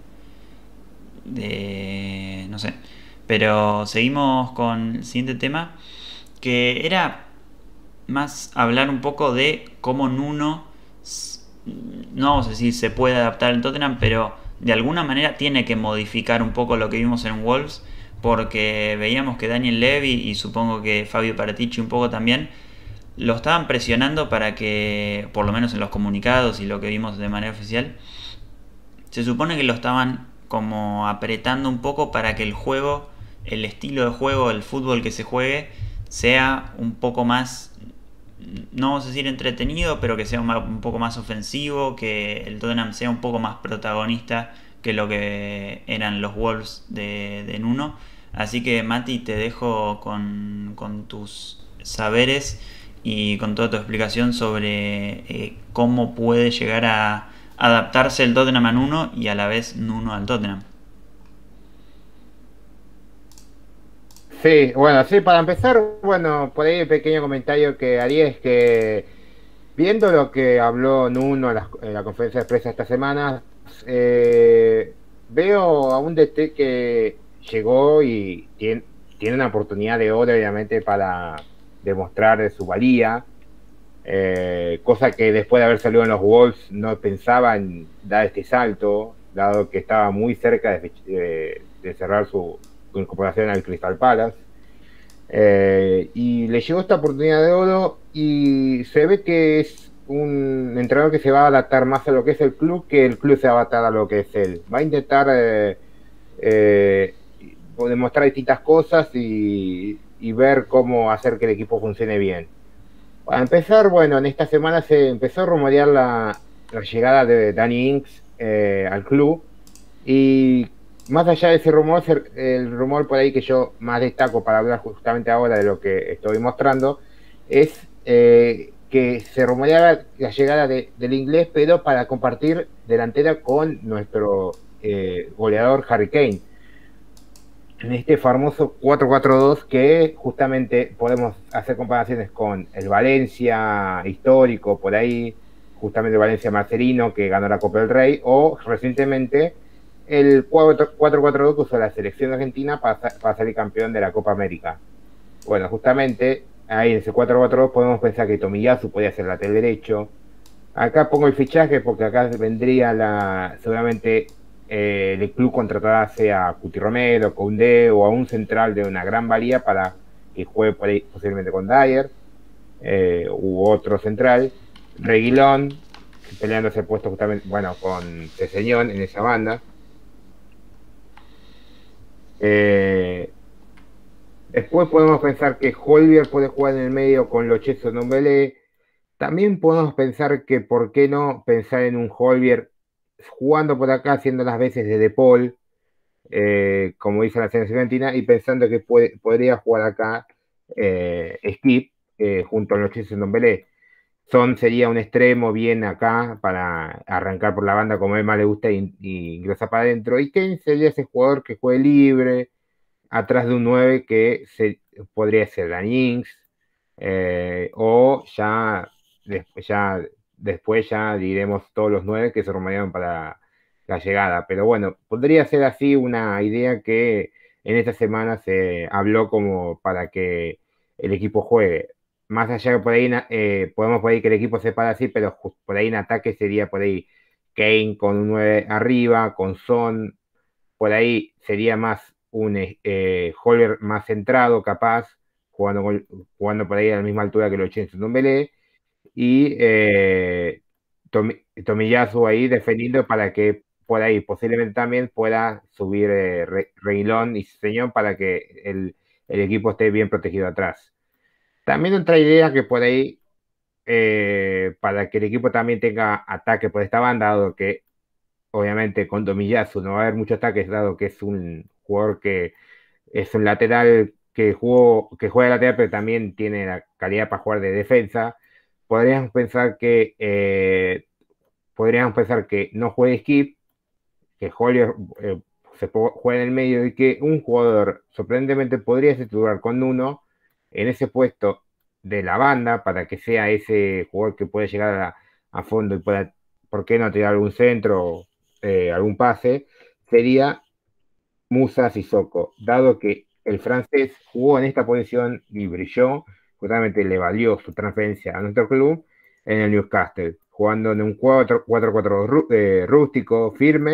de... no sé. Pero seguimos con el siguiente tema, que era más hablar un poco de cómo Nuno, s- no vamos a decir se puede adaptar al Tottenham, pero de alguna manera tiene que modificar un poco lo que vimos en Wolves, porque veíamos que Daniel Levy y supongo que Fabio Paratici un poco también lo estaban presionando para que, por lo menos en los comunicados y lo que vimos de manera oficial, se supone que lo estaban como apretando un poco para que el juego, el estilo de juego, el fútbol que se juegue, sea un poco más, no vamos a decir entretenido, pero que sea un poco más ofensivo, que el Tottenham sea un poco más protagonista que lo que eran los Wolves de, de Nuno. Así que Mati, te dejo con, con tus saberes y con toda tu explicación sobre eh, cómo puede llegar a adaptarse el Tottenham a Nuno y a la vez Nuno al Tottenham. Sí, bueno, sí, para empezar, bueno, por ahí el pequeño comentario que haría es que, viendo lo que habló Nuno en la, en la conferencia de prensa esta semana, eh, veo a un D T que llegó y tiene, tiene una oportunidad de oro, obviamente, para demostrar su valía, eh, cosa que después de haber salido en los Wolves no pensaba en dar este salto, dado que estaba muy cerca de, de, de cerrar su, su incorporación al Crystal Palace. Eh, y le llegó esta oportunidad de oro y se ve que es un entrenador que se va a adaptar más a lo que es el club que el club se va a adaptar a lo que es él. Va a intentar eh, eh, demostrar distintas cosas y, y ver cómo hacer que el equipo funcione bien. Para empezar, bueno, en esta semana se empezó a rumorear la, la llegada de Danny Ings eh, al club, y más allá de ese rumor, el rumor por ahí que yo más destaco para hablar justamente ahora de lo que estoy mostrando, es eh, que se rumoreaba la llegada de, del inglés, pero para compartir delantera con nuestro eh, goleador Harry Kane, en este famoso cuatro cuatro dos que justamente podemos hacer comparaciones con el Valencia histórico, por ahí, justamente el Valencia Marcelino, que ganó la Copa del Rey, o recientemente el cuatro cuatro dos que usó la selección argentina para, para salir campeón de la Copa América. Bueno, justamente ahí en ese cuatro cuatro dos podemos pensar que Tomiyasu podía ser lateral derecho. Acá pongo el fichaje porque acá vendría la seguramente eh, el club contratará sea a Cuti Romero, Koundé o a un central de una gran valía para que juegue por ahí posiblemente con Dyer eh, u otro central. Reguilón peleando ese puesto justamente, bueno, con Ceseñón en esa banda. Eh, después podemos pensar que Hollier puede jugar en el medio con Lo Celso Ndombele. También podemos pensar que por qué no pensar en un Hollier jugando por acá, haciendo las veces de De Paul, eh, como dice la selección argentina, y pensando que puede, podría jugar acá eh, Skip eh, junto a Lo Celso Ndombele. Son sería un extremo bien acá para arrancar por la banda como a él más le gusta y, y ingresar para adentro. Y Kane sería ese jugador que juegue libre, atrás de un nueve que se, podría ser Danny Ings, eh, o ya, después, ya después ya diremos todos los nueve que se rumorearon para la llegada. Pero bueno, podría ser así una idea que en esta semana se habló como para que el equipo juegue. Más allá de por ahí, eh, podemos por ahí que el equipo se para así, pero por ahí en ataque sería por ahí Kane con un nueve arriba, con Son, por ahí sería más un eh, Holder más centrado, capaz, jugando, con, jugando por ahí a la misma altura que los Lo Ndombele, y eh, Tomiyasu ahí defendiendo para que por ahí posiblemente también pueda subir eh, Reguilón y Ceseñón para que el, el equipo esté bien protegido atrás. También otra idea que por ahí, eh, para que el equipo también tenga ataque por esta banda, dado que obviamente con Tomiyasu no va a haber muchos ataques, dado que es un jugador que es un lateral que, jugó, que juega de lateral, pero también tiene la calidad para jugar de defensa. Podríamos pensar que eh, podríamos pensar que no juegue Skip, que Hollier eh, se juegue en el medio y que un jugador sorprendentemente podría titular con uno en ese puesto de la banda para que sea ese jugador que puede llegar a, a fondo y pueda, ¿por qué no tirar algún centro, eh, algún pase? Sería Moussa Sissoko, dado que el francés jugó en esta posición y brilló, justamente le valió su transferencia a nuestro club en el Newcastle, jugando en un cuatro cuatro dos eh, rústico, firme,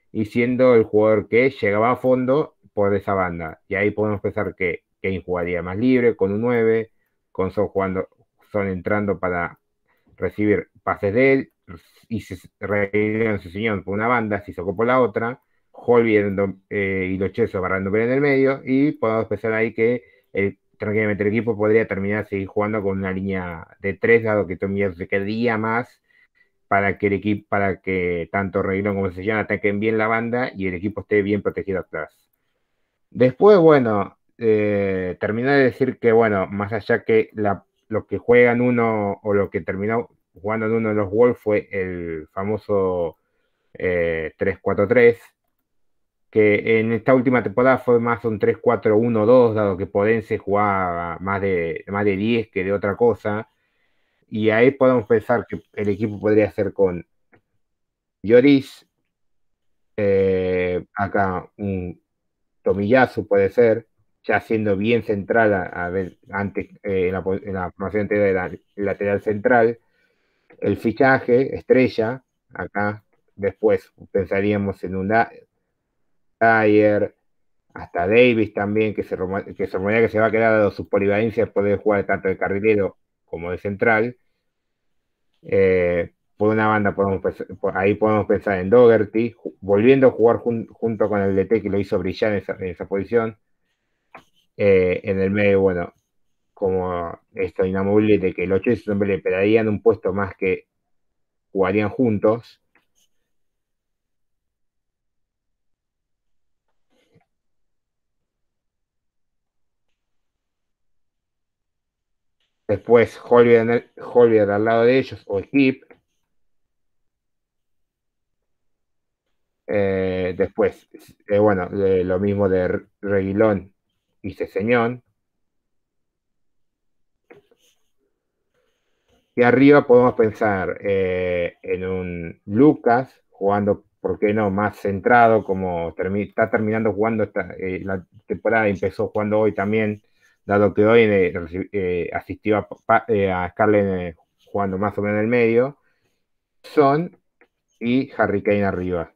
y siendo el jugador que llegaba a fondo por esa banda. Y ahí podemos pensar que Kane jugaría más libre, con un nueve, con Son jugando, Son entrando para recibir pases de él, y se Reguilón se señor por una banda, se socó por la otra, Holby eh, y Lo Celso barrando en el medio, y podemos pensar ahí que el, tranquilamente el equipo podría terminar seguir jugando con una línea de tres, dado que Tomiyasu se quedaría más para que el equipo, para que tanto Reguilón como Session ataquen bien la banda y el equipo esté bien protegido atrás. Después, bueno, eh, terminé de decir que, bueno, más allá que la, lo que juegan uno o lo que terminó jugando en uno de los Wolves fue el famoso eh, tres cuatro tres, que en esta última temporada fue más un tres cuatro uno dos, dado que Podense jugaba más de, más de diez que de otra cosa. Y ahí podemos pensar que el equipo podría ser con Lloris, eh, acá un Tomiyasu puede ser, ya siendo bien central a, a ver, antes eh, en, la, en la formación anterior de la lateral central, el fichaje estrella, acá después pensaríamos en un Dyer, hasta Davis también, que se, que se rumorea que se va a quedar dado su polivalencia, poder jugar tanto de carrilero como de central. Eh, por una banda podemos pensar, ahí podemos pensar en Dougherty, volviendo a jugar jun, junto con el D T que lo hizo brillar en esa, en esa posición. Eh, en el medio, bueno, como esto inamovible de que los Chelsea le pegarían un puesto más que jugarían juntos. Después Hollier, Hollier al lado de ellos, o Skip. Eh, después, eh, bueno, eh, lo mismo de Reguilón y Ceseñón. Y arriba podemos pensar eh, en un Lucas jugando, ¿por qué no?, más centrado, como termi está terminando jugando esta, eh, la temporada, empezó jugando hoy también, dado que hoy eh, eh, asistió a, eh, a Scarlett eh, jugando más o menos en el medio. Son y Harry Kane arriba.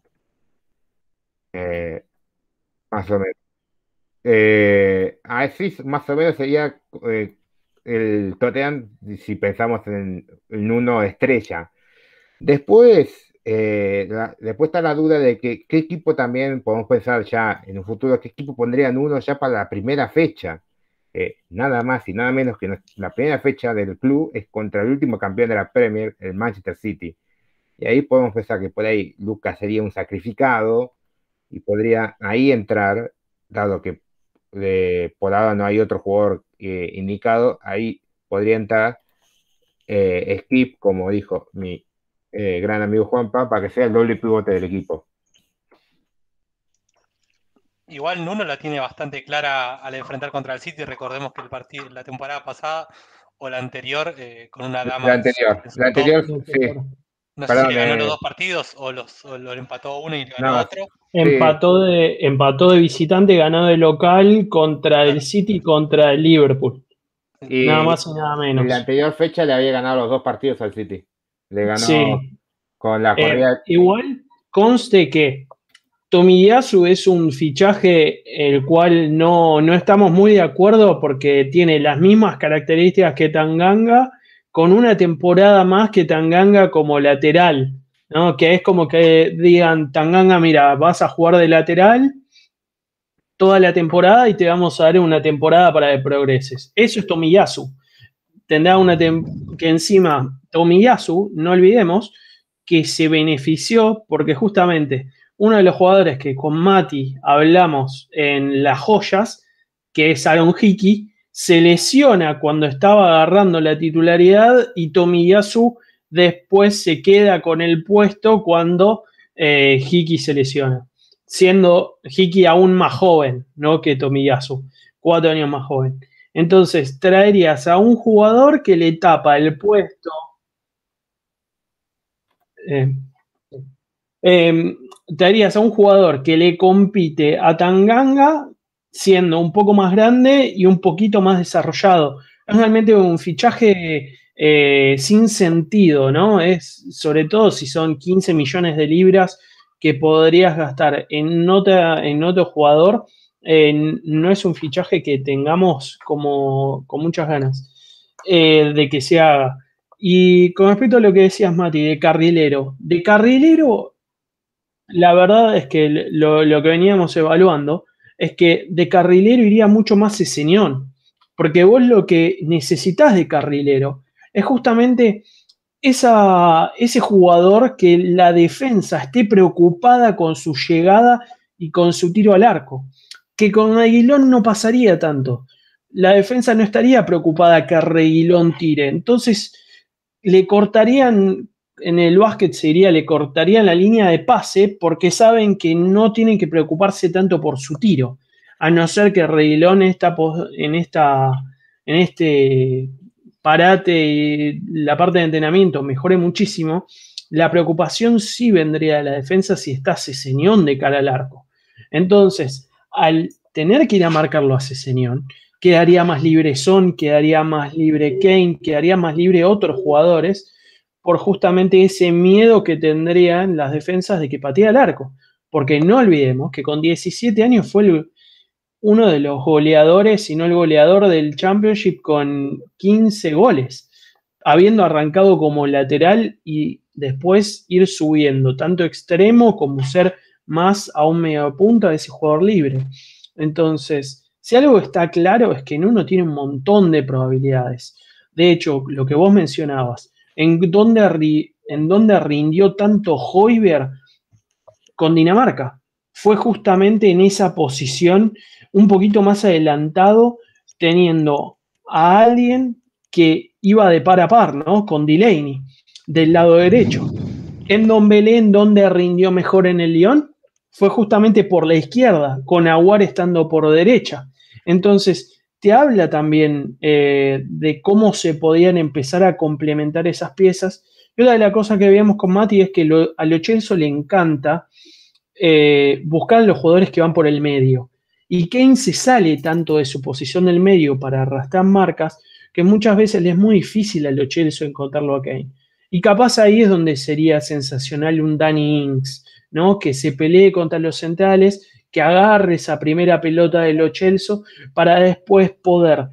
Eh, más o menos. Eh, así más o menos sería eh, el Tottenham si pensamos en, en uno estrella. Después, eh, la, después está la duda de que qué equipo también podemos pensar ya en un futuro, qué equipo pondrían uno ya para la primera fecha. Eh, nada más y nada menos que la primera fecha del club es contra el último campeón de la Premier, el Manchester City. Y ahí podemos pensar que por ahí Lucas sería un sacrificado y podría ahí entrar, dado que de, por ahora no hay otro jugador eh, indicado, ahí podría entrar eh, Skip, como dijo mi eh, gran amigo Juanpa, para que sea el doble pivote del equipo. Igual Nuno la tiene bastante clara al enfrentar contra el City. Recordemos que el partido la temporada pasada o la anterior, eh, con una dama. La anterior, la anterior, sí. No sé Perdón, si le ganó eh... los dos partidos o los, o los empató uno y ganó no, otro. Empató, sí. de, empató de visitante, ganó de local contra claro. el City y contra el Liverpool. Y nada más y nada menos. En la anterior fecha le había ganado los dos partidos al City. Le ganó sí. con la corrida. Eh, igual conste que Tomiyasu es un fichaje el cual no, no estamos muy de acuerdo porque tiene las mismas características que Tanganga, con una temporada más que Tanganga como lateral, ¿no? Que es como que digan, Tanganga, mira, vas a jugar de lateral toda la temporada y te vamos a dar una temporada para que progreses. Eso es Tomiyasu. Tendrá una que encima Tomiyasu, no olvidemos, que se benefició porque justamente uno de los jugadores que con Mati hablamos en las joyas, que es Aaron Hickey, se lesiona cuando estaba agarrando la titularidad y Tomiyasu después se queda con el puesto cuando eh, Hickey se lesiona, siendo Hickey aún más joven, ¿no?, que Tomiyasu, cuatro años más joven. Entonces traerías a un jugador que le tapa el puesto. Eh, eh, traerías a un jugador que le compite a Tanganga, siendo un poco más grande y un poquito más desarrollado. Es realmente un fichaje eh, sin sentido, ¿no? Es sobre todo si son quince millones de libras que podrías gastar en, otra, en otro jugador, eh, no es un fichaje que tengamos como con muchas ganas eh, de que se haga. Y con respecto a lo que decías, Mati, de carrilero, de carrilero, la verdad es que lo, lo que veníamos evaluando es que de carrilero iría mucho más Sessegnon, porque vos lo que necesitas de carrilero es justamente esa, ese jugador que la defensa esté preocupada con su llegada y con su tiro al arco, que con Reguilón no pasaría tanto. La defensa no estaría preocupada que Reguilón tire, entonces le cortarían, en el básquet se diría, le cortarían la línea de pase porque saben que no tienen que preocuparse tanto por su tiro, a no ser que Reguilón está en esta, en este parate y la parte de entrenamiento mejore muchísimo. La preocupación sí vendría de la defensa si está Sessegnon de cara al arco. Entonces, al tener que ir a marcarlo a Sessegnon, quedaría más libre Son, quedaría más libre Kane, quedaría más libre otros jugadores por justamente ese miedo que tendrían las defensas de que patea el arco. Porque no olvidemos que con diecisiete años fue el, uno de los goleadores, si no el goleador del Championship con quince goles, habiendo arrancado como lateral y después ir subiendo, tanto extremo como ser más a un medio punta de ese jugador libre. Entonces, si algo está claro es que Nuno tiene un montón de probabilidades. De hecho, lo que vos mencionabas, en dónde, en dónde rindió tanto Højbjerg con Dinamarca, fue justamente en esa posición un poquito más adelantado, teniendo a alguien que iba de par a par, ¿no? Con Delaney, del lado derecho. Ndombele, en donde rindió mejor en el Lyon, fue justamente por la izquierda, con Aouar estando por derecha. Entonces, te habla también eh, de cómo se podían empezar a complementar esas piezas. Y otra de las cosas que veíamos con Mati es que lo, a Lo Celso le encanta eh, buscar a los jugadores que van por el medio. Y Kane se sale tanto de su posición del medio para arrastrar marcas que muchas veces le es muy difícil a Lo Celso encontrarlo a Kane. Y capaz ahí es donde sería sensacional un Danny Ings, ¿no? Que se pelee contra los centrales, que agarre esa primera pelota de Lo Celso para después poder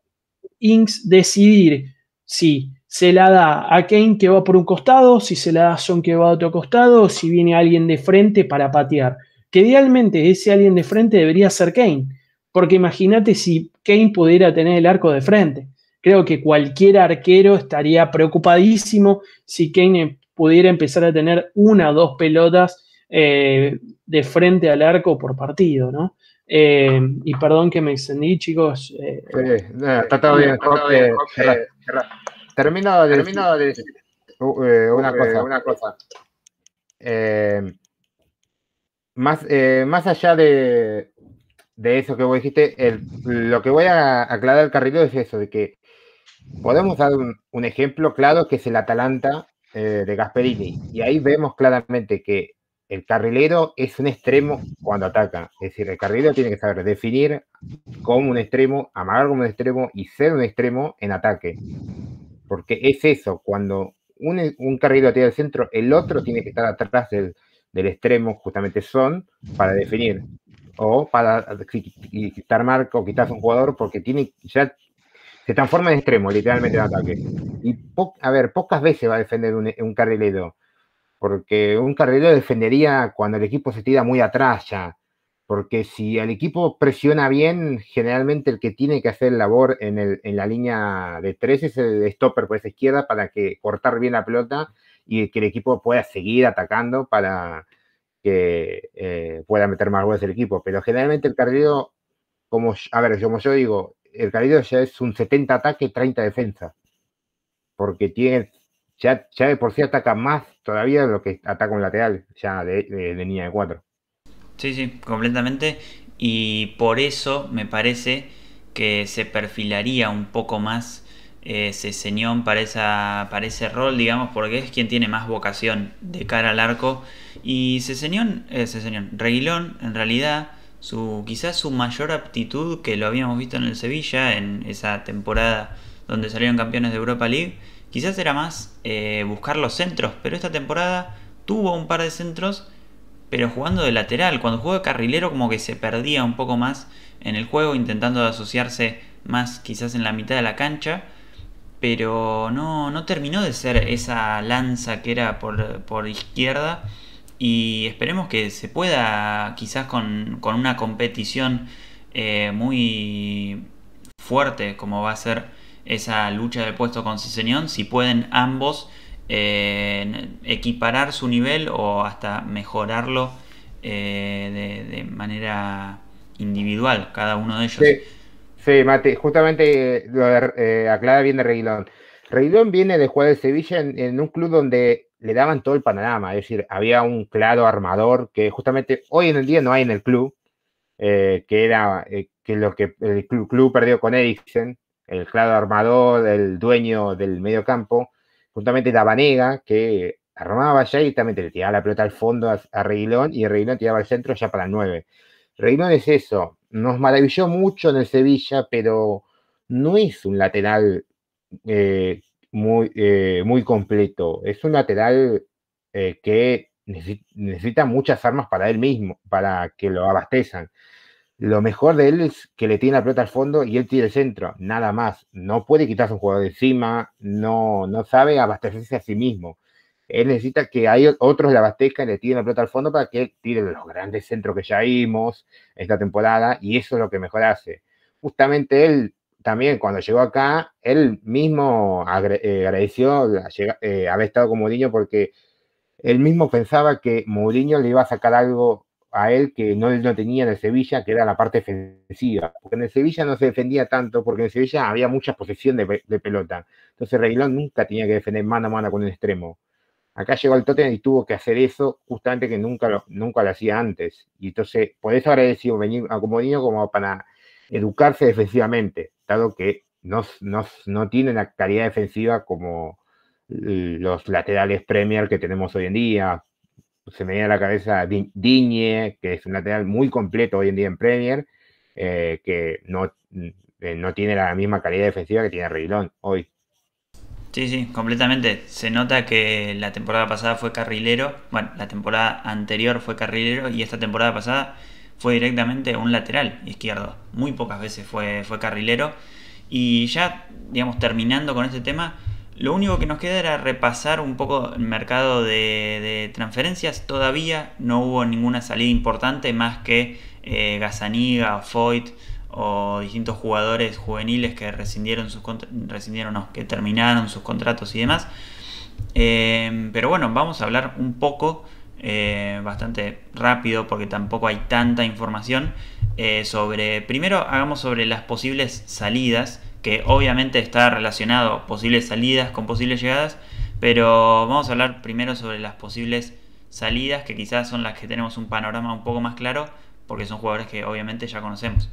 Ings decidir si se la da a Kane que va por un costado, si se la da a Son que va a otro costado, o si viene alguien de frente para patear. Que idealmente ese alguien de frente debería ser Kane, porque imagínate si Kane pudiera tener el arco de frente. Creo que cualquier arquero estaría preocupadísimo si Kane pudiera empezar a tener una o dos pelotas eh, de frente al arco por partido, ¿no? Eh, y perdón que me extendí, chicos. Eh, sí, no, está todo bien. Está todo bien. Termino de decir uh, eh, una, uh, cosa. una cosa. Eh, más, eh, más allá de, de eso que vos dijiste, el, lo que voy a aclarar al carrilero es eso, de que podemos dar un, un ejemplo claro que es el Atalanta eh, de Gasperini, y ahí vemos claramente que el carrilero es un extremo cuando ataca, es decir, el carrilero tiene que saber definir como un extremo, amagar como un extremo y ser un extremo en ataque, porque es eso, cuando un, un carrilero tira al centro, el otro tiene que estar atrás del, del extremo, justamente Son, para definir, o para quitar marca o quitarse un jugador, porque tiene ya se transforma en extremo, literalmente en ataque. Y, po a ver, pocas veces va a defender un, un carrilero, porque un carrilero defendería cuando el equipo se tira muy atrás ya, porque si el equipo presiona bien, generalmente el que tiene que hacer labor en, el, en la línea de tres es el stopper por esa izquierda para que cortar bien la pelota y que el equipo pueda seguir atacando para que eh, pueda meter más goles el equipo. Pero generalmente el carrilero, como, a ver, como yo digo, el carrilero ya es un setenta ataque, treinta defensa, porque tiene, ya, ya de por sí ataca más todavía de lo que ataca un lateral, ya de, de, de línea de cuatro. Sí, sí, completamente, y por eso me parece que se perfilaría un poco más eh, Sessegnon para, esa, para ese rol, digamos, porque es quien tiene más vocación de cara al arco, y Sessegnon, eh, Sessegnon, Reguilón, en realidad, su quizás su mayor aptitud, que lo habíamos visto en el Sevilla, en esa temporada donde salieron campeones de Europa League, quizás era más eh, buscar los centros, pero esta temporada tuvo un par de centros, pero jugando de lateral. Cuando jugó de carrilero como que se perdía un poco más en el juego, intentando asociarse más quizás en la mitad de la cancha, pero no, no terminó de ser esa lanza que era por, por izquierda, y esperemos que se pueda quizás con, con una competición eh, muy fuerte como va a ser esa lucha del puesto con Ciseñón, si pueden ambos eh, equiparar su nivel o hasta mejorarlo eh, de, de manera individual cada uno de ellos. Sí, sí, Mati, justamente eh, lo de, eh, aclara bien de Reguilón. Reguilón viene de jugar el Sevilla en, en un club donde le daban todo el panorama, es decir, había un claro armador que justamente hoy en el día no hay en el club, eh, que era eh, que lo que el club, club perdió con Eriksen, el claro armador, el dueño del medio campo, justamente la Vanega, que armaba ya y también le tiraba la pelota al fondo a, a Reguilón y Reguilón tiraba al centro ya para el nueve. Reguilón es eso, nos maravilló mucho en el Sevilla, pero no es un lateral eh, muy, eh, muy completo, es un lateral eh, que necesita muchas armas para él mismo, para que lo abastezcan. Lo mejor de él es que le tiene la pelota al fondo y él tira el centro, nada más. No puede quitarse un jugador de encima, no, no sabe abastecerse a sí mismo. Él necesita que hay otros le abastezcan y le tiren la pelota al fondo para que él tire los grandes centros que ya vimos esta temporada, y eso es lo que mejor hace. Justamente él también, cuando llegó acá, él mismo agradeció eh, haber estado con Mourinho, porque él mismo pensaba que Mourinho le iba a sacar algo a él que no, no tenía en el Sevilla, que era la parte defensiva. Porque en el Sevilla no se defendía tanto, porque en el Sevilla había mucha posesión de, de pelota. Entonces Reguilón nunca tenía que defender mano a mano con un extremo. Acá llegó al Tottenham y tuvo que hacer eso justamente que nunca lo, nunca lo hacía antes. Y entonces, por eso ahora he decidido venir a Mourinho como para educarse defensivamente, dado que no, no, no tiene la calidad defensiva como los laterales Premier que tenemos hoy en día. Se me viene a la cabeza Digne, que es un lateral muy completo hoy en día en Premier, eh, que no, eh, no tiene la misma calidad defensiva que tiene Reguilón hoy. Sí, sí, completamente. Se nota que la temporada pasada fue carrilero, bueno, la temporada anterior fue carrilero y esta temporada pasada fue directamente un lateral izquierdo. Muy pocas veces fue, fue carrilero. Y ya, digamos, terminando con este tema, lo único que nos queda era repasar un poco el mercado de, de transferencias. Todavía no hubo ninguna salida importante más que eh, Gazzaniga o Foyt o distintos jugadores juveniles que rescindieron sus rescindieron no, que terminaron sus contratos y demás. Eh, pero bueno, vamos a hablar un poco, eh, bastante rápido porque tampoco hay tanta información, eh, sobre, primero hagamos sobre las posibles salidas, que obviamente está relacionado posibles salidas con posibles llegadas, pero vamos a hablar primero sobre las posibles salidas, que quizás son las que tenemos un panorama un poco más claro, porque son jugadores que obviamente ya conocemos.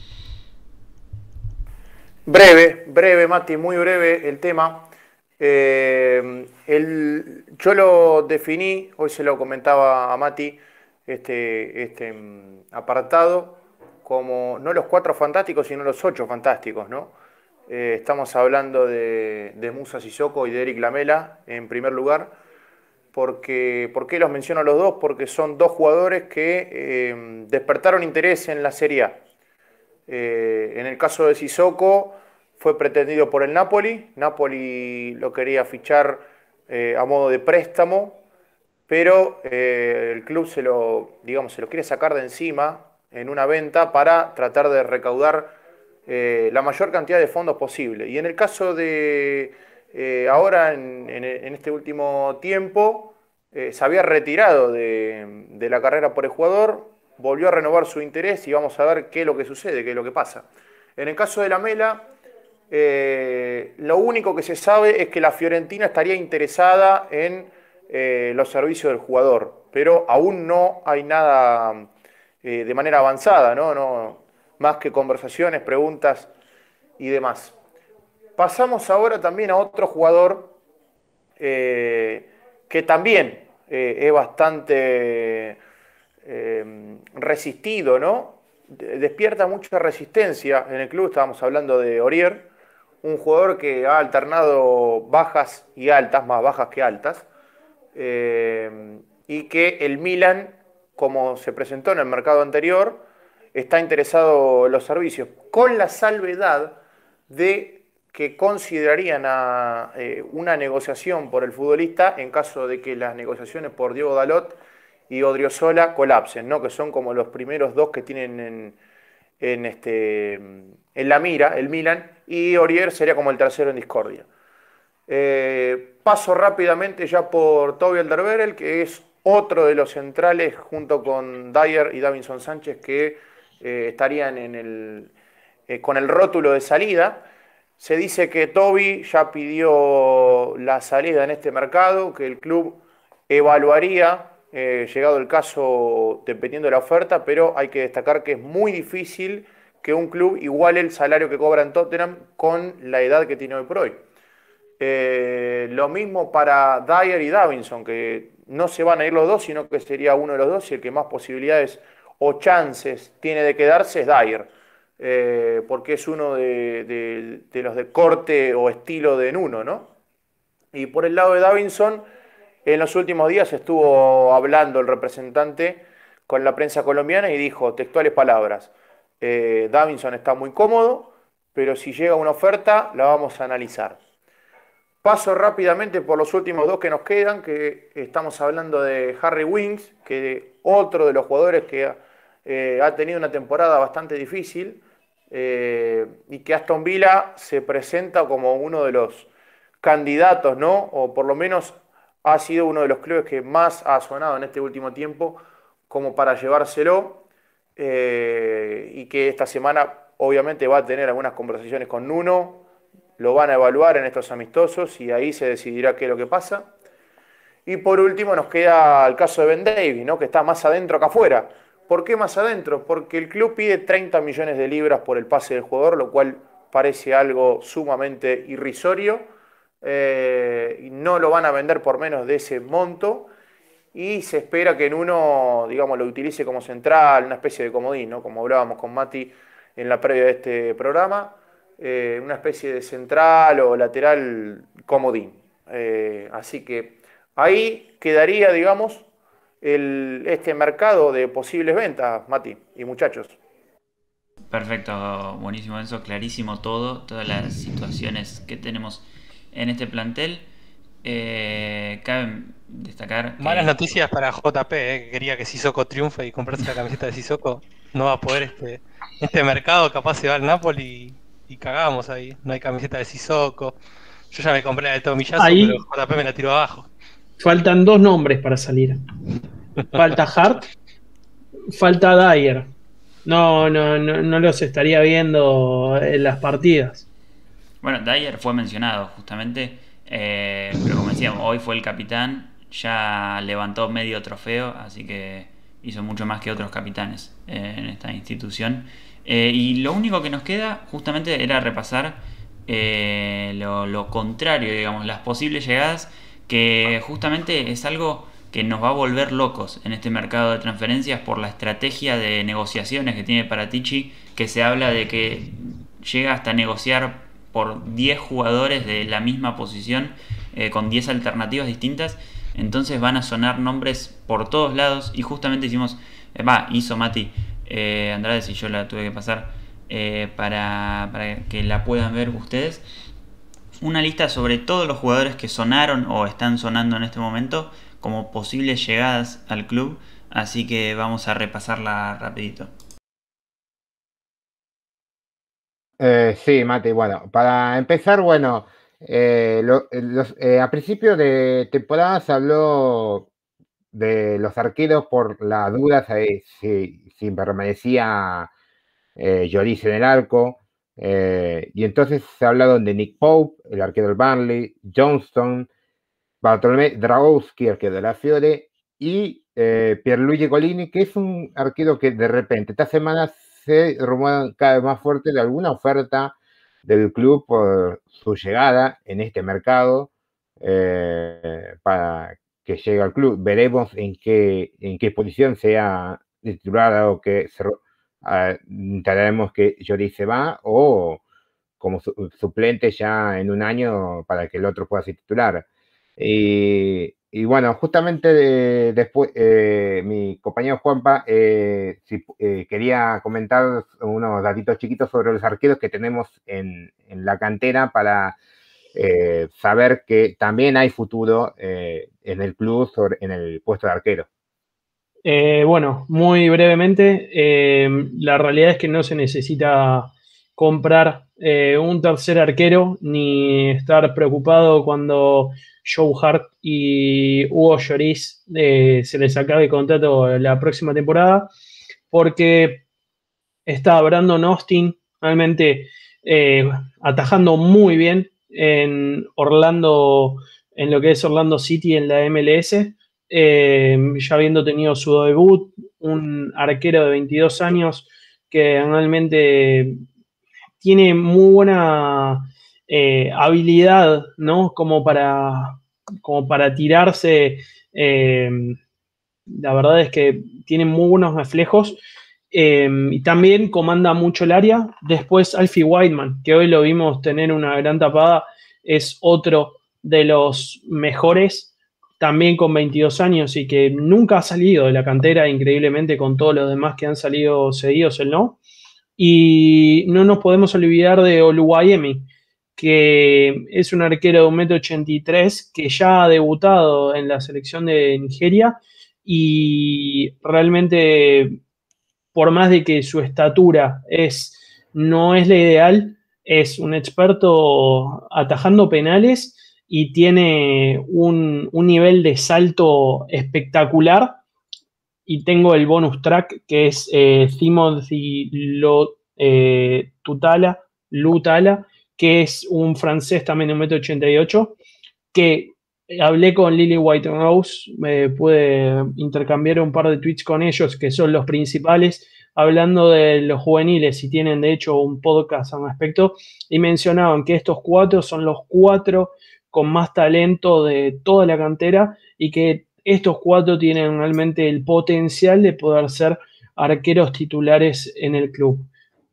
Breve, breve, Mati, muy breve el tema. Eh, el, yo lo definí, hoy se lo comentaba a Mati, este, este apartado, como no los cuatro fantásticos, sino los ocho fantásticos, ¿no? Eh, estamos hablando de, de Moussa Sissoko y de Eric Lamela, en primer lugar. Porque, ¿por qué los menciono a los dos? Porque son dos jugadores que eh, despertaron interés en la Serie A. Eh, en el caso de Sissoko, fue pretendido por el Napoli. Napoli lo quería fichar eh, a modo de préstamo, pero eh, el club se lo, digamos, se lo quiere sacar de encima en una venta para tratar de recaudar eh, la mayor cantidad de fondos posible. Y en el caso de eh, ahora, en, en, en, este último tiempo, eh, se había retirado de, de la carrera por el jugador, volvió a renovar su interés y vamos a ver qué es lo que sucede, qué es lo que pasa. En el caso de Lamela, eh, lo único que se sabe es que la Fiorentina estaría interesada en eh, los servicios del jugador, pero aún no hay nada eh, de manera avanzada, ¿no? No, más que conversaciones, preguntas y demás. Pasamos ahora también a otro jugador eh, que también eh, es bastante eh, resistido, ¿no? Despierta mucha resistencia en el club. Estábamos hablando de Aurier, un jugador que ha alternado bajas y altas, más bajas que altas, eh, y que el Milan como se presentó en el mercado anterior, está interesado en los servicios, con la salvedad de que considerarían a, eh, una negociación por el futbolista en caso de que las negociaciones por Diego Dalot y Odriozola colapsen, ¿no? Que son como los primeros dos que tienen en, en, este, en la mira, el Milan, y Aurier sería como el tercero en discordia. Eh, paso rápidamente ya por Toby Alderweireld, que es otro de los centrales junto con Dyer y Davinson Sánchez que eh, estarían en el, eh, con el rótulo de salida. Se dice que Toby ya pidió la salida en este mercado, que el club evaluaría, eh, llegado el caso, dependiendo de la oferta, pero hay que destacar que es muy difícil que un club iguale el salario que cobra en Tottenham con la edad que tiene hoy por hoy. Eh, lo mismo para Dyer y Davinson, que no se van a ir los dos, sino que sería uno de los dos, y el que más posibilidades o chances tiene de quedarse es Dyer, eh, porque es uno de, de, de los de corte o estilo de Nuno, ¿no? Y por el lado de Davinson, en los últimos días estuvo hablando el representante con la prensa colombiana y dijo textuales palabras: eh, Davinson está muy cómodo, pero si llega una oferta la vamos a analizar. Paso rápidamente por los últimos dos que nos quedan, que estamos hablando de Harry Winks, que otro de los jugadores que eh, ha tenido una temporada bastante difícil, eh, y que Aston Villa se presenta como uno de los candidatos, ¿no? O por lo menos ha sido uno de los clubes que más ha sonado en este último tiempo como para llevárselo, eh, y que esta semana obviamente va a tener algunas conversaciones con Nuno. Lo van a evaluar en estos amistosos y ahí se decidirá qué es lo que pasa. Y por último nos queda el caso de Ben Davies, ¿no? Que está más adentro que afuera. ¿Por qué más adentro? Porque el club pide treinta millones de libras por el pase del jugador, lo cual parece algo sumamente irrisorio. Eh, y no lo van a vender por menos de ese monto. Y se espera que en uno, digamos, lo utilice como central, una especie de comodín, ¿no? Como hablábamos con Mati en la previa de este programa. Eh, una especie de central o lateral comodín. Eh, así que ahí quedaría, digamos, el, este mercado de posibles ventas, Mati y muchachos. Perfecto, buenísimo eso, clarísimo todo, todas las situaciones que tenemos en este plantel. Eh, cabe destacar que... Malas noticias para J P, eh, que quería que Sissoko triunfe y comprarse la camiseta de Sissoko. No va a poder este, este mercado, capaz se va al Napoli y cagamos ahí. No hay camiseta de Sissoko. Yo ya me compré la de Tomiyasu, Ahí pero J P me la tiró abajo. faltan dos nombres para salir. Falta Hart, falta Dyer. No, no, no, no los estaría viendo en las partidas. Bueno, Dyer fue mencionado justamente, eh, pero como decíamos, hoy fue el capitán, ya levantó medio trofeo, así que hizo mucho más que otros capitanes eh, en esta institución. Eh, y lo único que nos queda justamente era repasar eh, lo, lo contrario, digamos, las posibles llegadas, que justamente es algo que nos va a volver locos en este mercado de transferencias por la estrategia de negociaciones que tiene Paratici, que se habla de que llega hasta negociar por diez jugadores de la misma posición, eh, con diez alternativas distintas. Entonces van a sonar nombres por todos lados y justamente hicimos, va, eh, hizo Mati eh, Andrade, si yo la tuve que pasar eh, para, para que la puedan ver ustedes, una lista sobre todos los jugadores que sonaron o están sonando en este momento como posibles llegadas al club, así que vamos a repasarla rapidito. Eh, sí, Mati, bueno, para empezar, bueno, eh, lo, los, eh, a principio de temporada se habló de los arqueros por las dudas, eh, si, si permanecía eh, Lloris en el arco, eh, y entonces se ha hablado de Nick Pope, el arquero del Burnley, Johnston, Bartolomé Dragowski, arquero de la Fiore, y eh, Pierluigi Golini, que es un arquero que de repente esta semana se rumora cada vez más fuerte de alguna oferta del club por su llegada en este mercado, eh, para que llegue al club. Veremos en qué, en qué posición sea titular o que se, uh, entraremos que Lloris se va o como su, suplente ya en un año para que el otro pueda ser titular. Y y bueno, justamente de, después, eh, mi compañero Juanpa eh, si, eh, quería comentar unos datitos chiquitos sobre los arqueros que tenemos en, en la cantera para eh, saber que también hay futuro eh, en el club sobre, en el puesto de arquero. Eh, bueno, muy brevemente, eh, la realidad es que no se necesita comprar eh, un tercer arquero ni estar preocupado cuando Joe Hart y Hugo Lloris eh, se les acabe el contrato la próxima temporada, porque está Brandon Austin realmente eh, atajando muy bien en Orlando, en lo que es Orlando City en la M L S. Eh, ya habiendo tenido su debut, un arquero de veintidós años que realmente tiene muy buena eh, habilidad, ¿no? Como para, como para tirarse. Eh, la verdad es que tiene muy buenos reflejos. Eh, y también comanda mucho el área. Después Alfie Whiteman, que hoy lo vimos tener una gran tapada, es otro de los mejores, también con veintidós años y que nunca ha salido de la cantera, increíblemente con todos los demás que han salido seguidos, él no. Y no nos podemos olvidar de Oluwayemi, que es un arquero de un metro ochenta y tres que ya ha debutado en la selección de Nigeria y realmente, por más de que su estatura es, no es la ideal, es un experto atajando penales y tiene un, un nivel de salto espectacular. Y tengo el bonus track que es eh, Timothy Lo, eh, Tutala, Lutala, que es un francés también de un metro ochenta y ocho, que hablé con Lily White Rose, me pude intercambiar un par de tweets con ellos, que son los principales, hablando de los juveniles, y tienen de hecho un podcast al respecto, y mencionaban que estos cuatro son los cuatro con más talento de toda la cantera, y que estos cuatro tienen realmente el potencial de poder ser arqueros titulares en el club.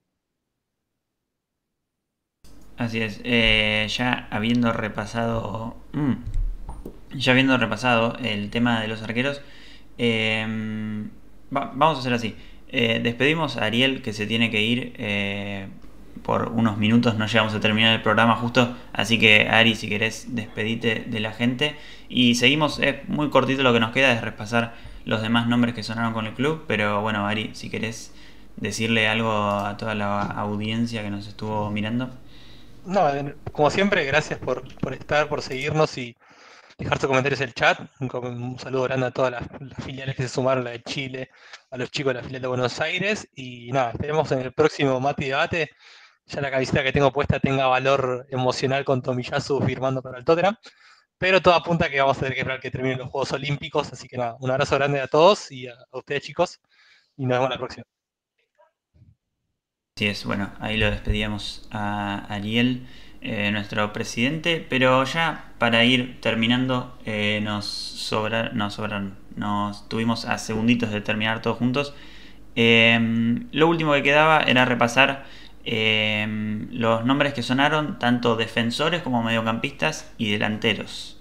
Así es, eh, ya habiendo repasado... Mm, ya habiendo repasado el tema de los arqueros, eh, va, vamos a hacer así. Eh, despedimos a Ariel, que se tiene que ir eh, por unos minutos, no llegamos a terminar el programa justo, así que Ari, si querés, despedite de la gente. Y seguimos, es eh, muy cortito lo que nos queda, es repasar los demás nombres que sonaron con el club, pero bueno, Ari, si querés decirle algo a toda la audiencia que nos estuvo mirando. No, como siempre, gracias por, por estar, por seguirnos y dejar sus comentarios en el chat. Un, un saludo grande a todas las, las filiales que se sumaron, la de Chile, a los chicos de la filial de Buenos Aires. Y nada, esperemos en el próximo Mate y Debate ya la camiseta que tengo puesta tenga valor emocional con Tomiyasu firmando para el Tottenham. Pero todo apunta a que vamos a tener que esperar que terminen los Juegos Olímpicos. Así que nada, un abrazo grande a todos y a, a ustedes, chicos. Y nos vemos la próxima. Así es, bueno, ahí lo despedíamos a Ariel, eh, nuestro presidente, pero ya para ir terminando, eh, nos sobra, nos sobran, nos tuvimos a segunditos de terminar todos juntos. Eh, lo último que quedaba era repasar eh, los nombres que sonaron, tanto defensores como mediocampistas y delanteros.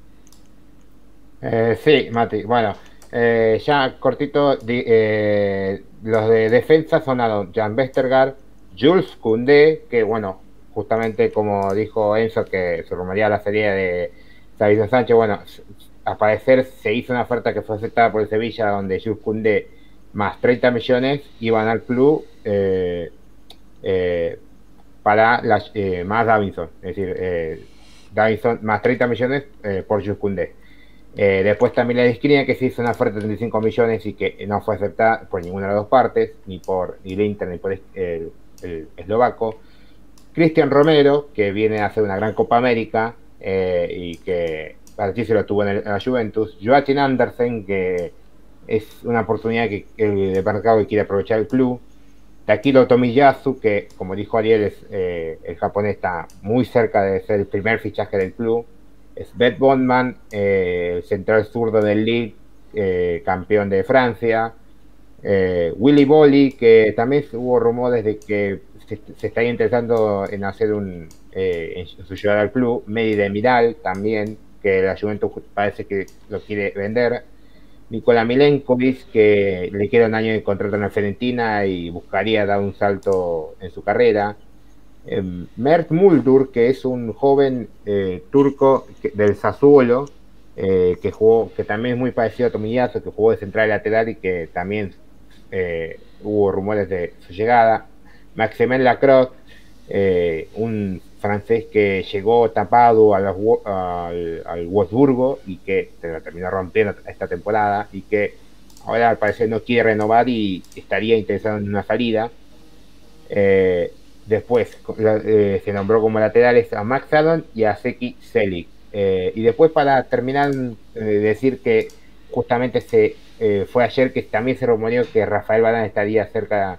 Eh, sí, Mati, bueno, eh, ya cortito, di, eh, los de defensa sonaron Jan Vestergaard, Jules Koundé, que bueno, justamente como dijo Enzo, que se rumoreaba la serie de Davinson Sánchez, bueno, al parecer se hizo una oferta que fue aceptada por el Sevilla, donde Jules Koundé más treinta millones iban al club eh, eh, para las, eh, más Davinson, es decir, eh, Davinson más treinta millones eh, por Jules Koundé. Eh, después también la discriminación que se hizo una oferta de treinta y cinco millones y que no fue aceptada por ninguna de las dos partes, ni por ni el Inter ni por el, el, el eslovaco. Cristian Romero, que viene a hacer una gran Copa América eh, y que así se lo tuvo en, el, en la Juventus. Joachim Andersen, que es una oportunidad que, que de mercado que quiere aprovechar el club. Takiro Tomiyasu, que como dijo Ariel, es, eh, el japonés está muy cerca de ser el primer fichaje del club. Svet Bondman, eh, el central zurdo del Lille, eh, campeón de Francia. Eh, Willy Bolly, que también hubo rumores de que se, se está interesando en hacer un eh, en su llegada al club. Medi Demiral también, que la Juventus parece que lo quiere vender. Nikola Milenkovic, que le queda un año de contrato en la Fiorentina y buscaría dar un salto en su carrera. Eh, Mert Muldur, que es un joven eh, turco que, del Sassuolo, eh, que jugó, que también es muy parecido a Tomiyasu, que jugó de central lateral y que también eh, hubo rumores de su llegada. Maximin Lacroix, eh, un francés que llegó tapado a los, al, al Wolfsburgo y que se la terminó rompiendo esta temporada y que ahora al parecer no quiere renovar y estaría interesado en una salida. Eh, después eh, se nombró como laterales a Max Allen y a Seki Selic. Eh, y después, para terminar, eh, decir que justamente se eh, fue ayer que también se rumoreó que Rafael Varane estaría cerca,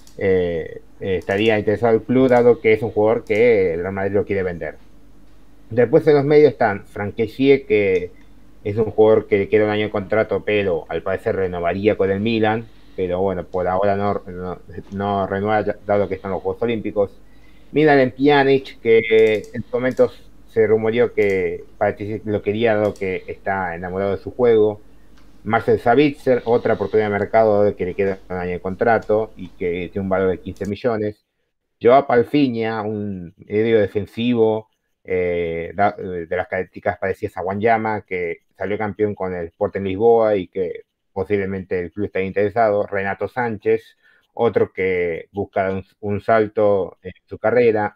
eh, eh, estaría interesado el club, dado que es un jugador que el Real Madrid lo quiere vender. Después en los medios están Franck Kessié, que es un jugador que le queda un año de contrato, pero al parecer renovaría con el Milan, pero bueno, por ahora no, no, no renueva, dado que están los Juegos Olímpicos. Milan Pjanic, que en momentos se rumoreó que lo quería, dado que está enamorado de su juego. Marcel Sabitzer, otra oportunidad de mercado que le queda un año de contrato y que tiene un valor de quince millones. Joao Palfiña, un medio defensivo eh, de las características parecidas a Wanyama, que salió campeón con el Sporting Lisboa y que posiblemente el club está interesado. Renato Sánchez, otro que busca un, un salto en su carrera.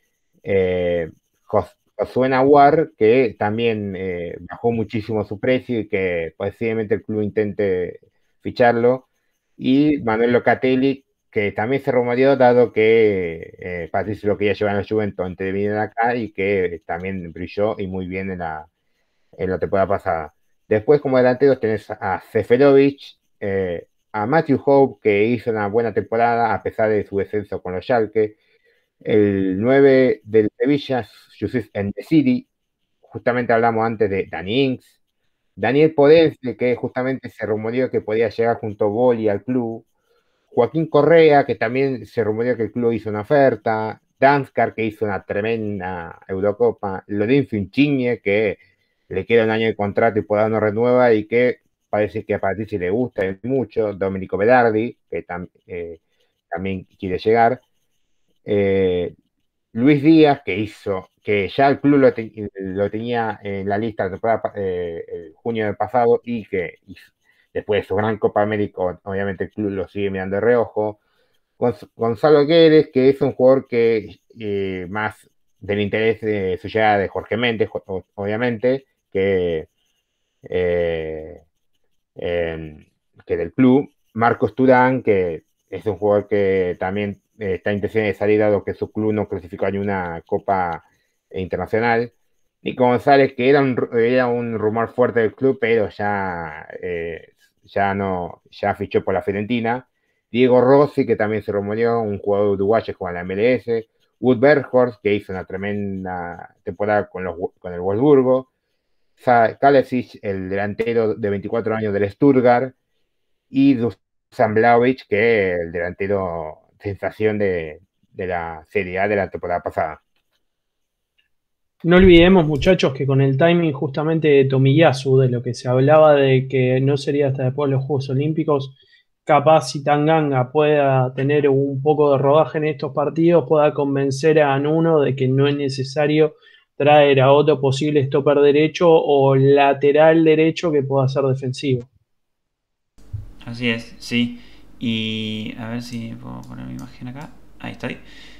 Eh, Josué Nahuar, que también eh, bajó muchísimo su precio y que posiblemente el club intente ficharlo. Y Manuel Locatelli, que también se rumoreó, dado que eh, Patricio lo quería llevar a la Juventus antes de venir acá y que también brilló y muy bien en la, en la temporada pasada. Después, como delanteros, tenés a Seferovic, eh, a Matthew Hope, que hizo una buena temporada a pesar de su descenso con los Schalke. El nueve del Sevilla, Yusuf En-Nesyri, justamente hablamos antes de Danny Ings. Daniel Podence, que justamente se rumoreó que podía llegar junto a Boli al club. Joaquín Correa, que también se rumoreó que el club hizo una oferta. Danskar, que hizo una tremenda Eurocopa. Lorenzo Insigne, que le queda un año de contrato y por ahora no renueva y que parece que a Patricio le gusta mucho. Domenico Berardi, que tam, eh, también quiere llegar. Eh, Luis Díaz, que hizo, que ya el club lo, te, lo tenía en la lista de eh, el junio del pasado y que hizo, después de su gran Copa América, obviamente el club lo sigue mirando de reojo. Gonz Gonzalo Guedes, que es un jugador que eh, más del interés de su llegada de Jorge Méndez, obviamente, que, eh, eh, que del club. Marcos Turán, que es un jugador que también eh, está interesado de salir, dado que su club no clasificó en una Copa Internacional. Nico González, que era un, era un rumor fuerte del club, pero ya, eh, ya no, ya fichó por la Fiorentina. Diego Rossi, que también se rumoreó, un jugador uruguayo que juega en la M L S. Wood Berghorst, que hizo una tremenda temporada con, los, con el Wolfsburgo. Kalesic, el delantero de veinticuatro años del Stuttgart. Y Dusan Vlahovic, que es el delantero sensación de, de la Serie A de la temporada pasada. No olvidemos, muchachos, que con el timing justamente de Tomiyasu, de lo que se hablaba de que no sería hasta después de los Juegos Olímpicos, capaz si Tanganga pueda tener un poco de rodaje en estos partidos, pueda convencer a Nuno de que no es necesario traer a otro posible stopper derecho o lateral derecho que pueda ser defensivo. Así es, sí. Y a ver si puedo poner mi imagen acá. Ahí estoy.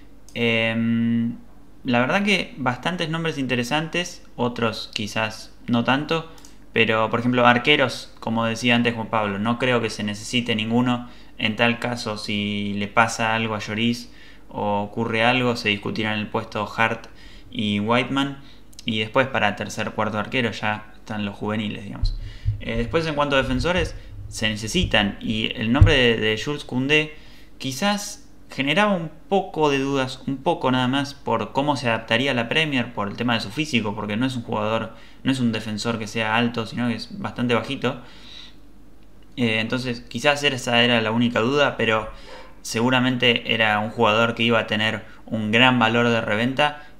Eh, la verdad que bastantes nombres interesantes, otros quizás no tanto. Pero, por ejemplo, arqueros, como decía antes Juan Pablo, no creo que se necesite ninguno. En tal caso, si le pasa algo a Lloris o ocurre algo, se discutirán el puesto Hart y Whiteman. Y después, para tercer, cuarto arquero, ya están los juveniles, digamos. Eh, después, en cuanto a defensores, se necesitan. Y el nombre de, de Jules Koundé quizás generaba un poco de dudas, un poco nada más, por cómo se adaptaría a la Premier, por el tema de su físico, porque no es un jugador, no es un defensor que sea alto, sino que es bastante bajito. Eh, entonces quizás esa era la única duda, pero seguramente era un jugador que iba a tener un gran valor de reventa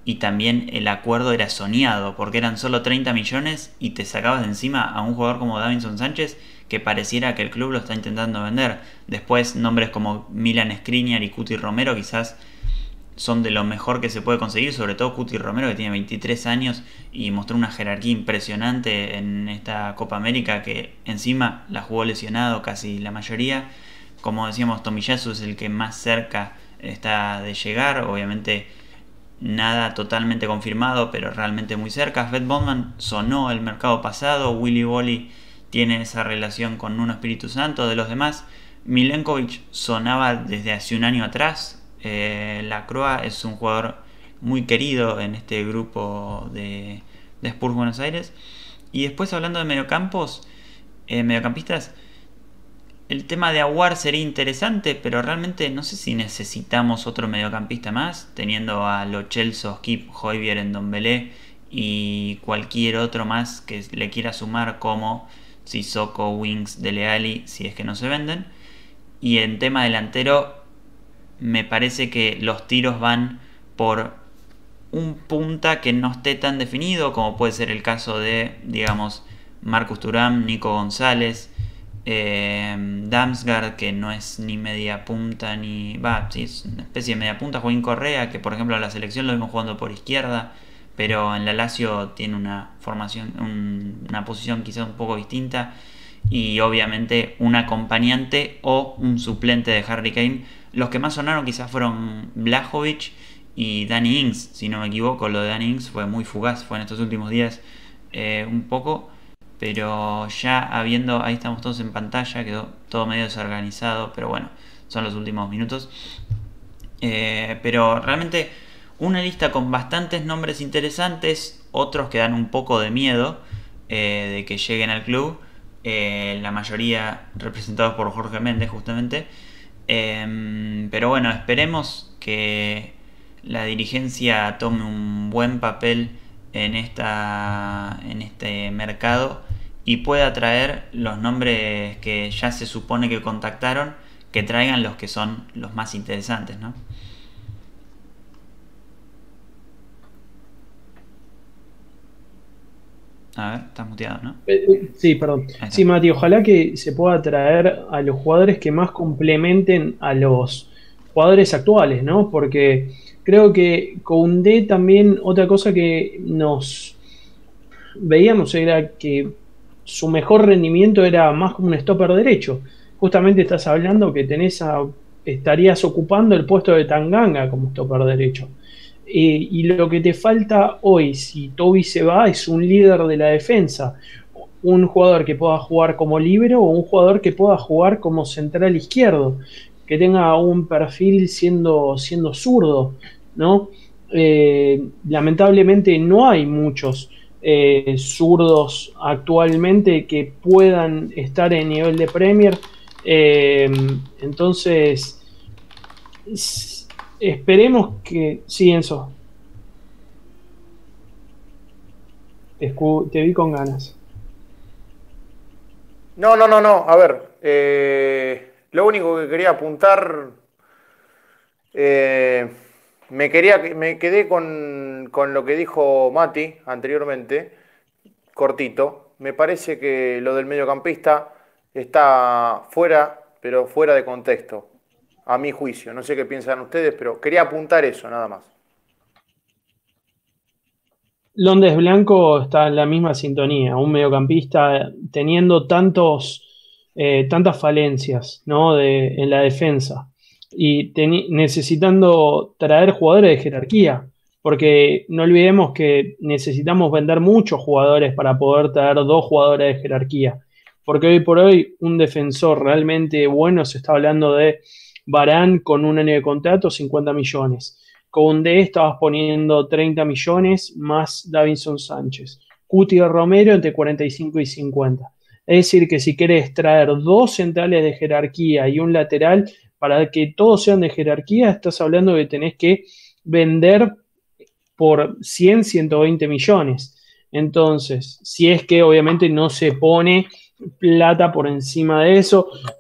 y también el acuerdo era soñado, porque eran solo treinta millones y te sacabas de encima a un jugador como Davinson Sánchez que pareciera que el club lo está intentando vender. Después nombres como Milan Skriniar y Cuti Romero quizás son de lo mejor que se puede conseguir, sobre todo Cuti Romero, que tiene veintitrés años y mostró una jerarquía impresionante en esta Copa América, que encima la jugó lesionado casi la mayoría. Como decíamos, Tomiyasu es el que más cerca está de llegar, obviamente nada totalmente confirmado, pero realmente muy cerca. Fred Bondman sonó el mercado pasado, Willy Bolly tiene esa relación con Nuno Espíritu Santo. De los demás, Milenkovic sonaba desde hace un año atrás. Eh, la Croa es un jugador muy querido en este grupo de, de Spurs Buenos Aires. Y después, hablando de mediocampos, eh, mediocampistas, el tema de Aouar sería interesante, pero realmente no sé si necesitamos otro mediocampista más, teniendo a Lo Celso, Skip, Højbjerg, Ndombele y cualquier otro más que le quiera sumar, como Sissoko, Winks, Dele Alli, si es que no se venden. Y en tema delantero, me parece que los tiros van por un punta que no esté tan definido, como puede ser el caso de, digamos, Marcus Thuram, Nico González, eh, Damsgaard, que no es ni media punta, ni... va, sí, es una especie de media punta. Joaquín Correa, que por ejemplo en la selección lo vimos jugando por izquierda, pero en la Lazio tiene una formación, un, una posición quizás un poco distinta. Y obviamente un acompañante o un suplente de Harry Kane. Los que más sonaron quizás fueron Blajovic y Danny Ings, si no me equivoco. Lo de Danny Ings fue muy fugaz, fue en estos últimos días eh, un poco, pero ya habiendo, ahí estamos todos en pantalla, quedó todo medio desorganizado, pero bueno, son los últimos minutos. Eh, pero realmente una lista con bastantes nombres interesantes, otros que dan un poco de miedo eh, de que lleguen al club. Eh, la mayoría representados por Jorge Méndez justamente, eh, pero bueno, esperemos que la dirigencia tome un buen papel en, esta, en este mercado y pueda traer los nombres que ya se supone que contactaron, que traigan los que son los más interesantes, ¿no? A ver, estás muteado, ¿no? Eh, Sí, perdón. Sí, Mati, ojalá que se pueda traer a los jugadores que más complementen a los jugadores actuales, ¿no? Porque creo que Koundé también, otra cosa que nos veíamos era que su mejor rendimiento era más como un stopper derecho. Justamente estás hablando que tenés a, estarías ocupando el puesto de Tanganga como stopper derecho. Eh, y lo que te falta hoy, si Toby se va, es un líder de la defensa. Un jugador que pueda jugar como líbero o un jugador que pueda jugar como central izquierdo, que tenga un perfil siendo, siendo zurdo, ¿no? Eh, lamentablemente no hay muchos eh, zurdos actualmente que puedan estar en nivel de Premier. Eh, entonces... Esperemos que... Sí, Enzo. Te, escu- te vi con ganas. No, no, no, no. A ver, eh, lo único que quería apuntar, eh, me quería, me quedé con, con lo que dijo Mati anteriormente, cortito. Me parece que lo del mediocampista está fuera, pero fuera de contexto, a mi juicio. No sé qué piensan ustedes, pero quería apuntar eso, nada más. Londres Blanco está en la misma sintonía, un mediocampista teniendo tantos, eh, tantas falencias, ¿no? de, en la defensa y teni- necesitando traer jugadores de jerarquía, porque no olvidemos que necesitamos vender muchos jugadores para poder traer dos jugadores de jerarquía, porque hoy por hoy un defensor realmente bueno se está hablando de Varane con un año de contrato, cincuenta millones. Koundé estabas poniendo treinta millones más Davinson Sánchez. Cuti Romero entre cuarenta y cinco y cincuenta. Es decir, que si querés traer dos centrales de jerarquía y un lateral, para que todos sean de jerarquía, estás hablando de que tenés que vender por cien, ciento veinte millones. Entonces, si es que obviamente no se pone plata por encima de eso,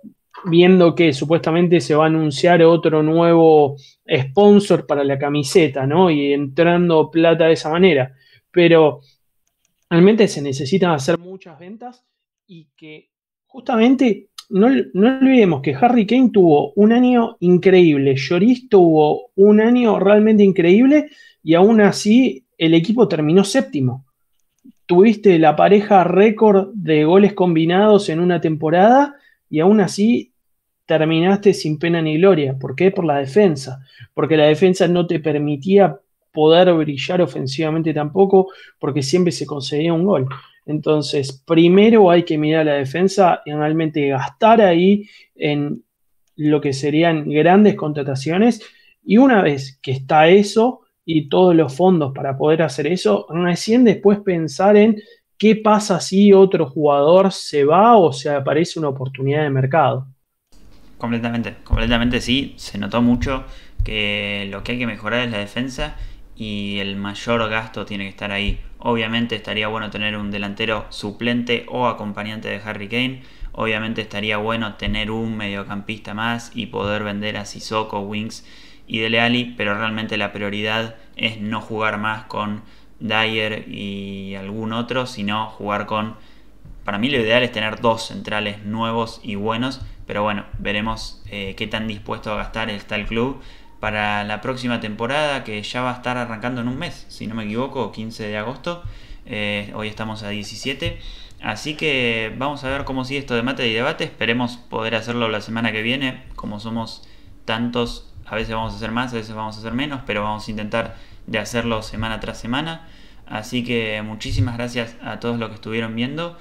viendo que supuestamente se va a anunciar otro nuevo sponsor para la camiseta, ¿no? Y entrando plata de esa manera. Pero realmente se necesitan hacer muchas ventas y que justamente no, no olvidemos que Harry Kane tuvo un año increíble, Lloris tuvo un año realmente increíble y aún así el equipo terminó séptimo. Tuviste la pareja récord de goles combinados en una temporada y aún así terminaste sin pena ni gloria. ¿Por qué? Por la defensa. Porque la defensa no te permitía poder brillar ofensivamente tampoco, porque siempre se conseguía un gol. Entonces, primero hay que mirar la defensa y realmente gastar ahí en lo que serían grandes contrataciones. Y una vez que está eso y todos los fondos para poder hacer eso, recién después pensar en qué pasa si otro jugador se va o se aparece una oportunidad de mercado. Completamente, completamente sí, se notó mucho que lo que hay que mejorar es la defensa y el mayor gasto tiene que estar ahí. Obviamente estaría bueno tener un delantero suplente o acompañante de Harry Kane, obviamente estaría bueno tener un mediocampista más y poder vender a Sissoko, Winks y Dele Alli, pero realmente la prioridad es no jugar más con Dyer y algún otro, sino jugar con... Para mí lo ideal es tener dos centrales nuevos y buenos, pero bueno, veremos eh, qué tan dispuesto a gastar está el club para la próxima temporada, que ya va a estar arrancando en un mes, si no me equivoco, quince de agosto. Eh, hoy estamos a diecisiete. Así que vamos a ver cómo sigue esto de mate y debate. Esperemos poder hacerlo la semana que viene. Como somos tantos, a veces vamos a hacer más, a veces vamos a hacer menos, pero vamos a intentar de hacerlo semana tras semana. Así que muchísimas gracias a todos los que estuvieron viendo.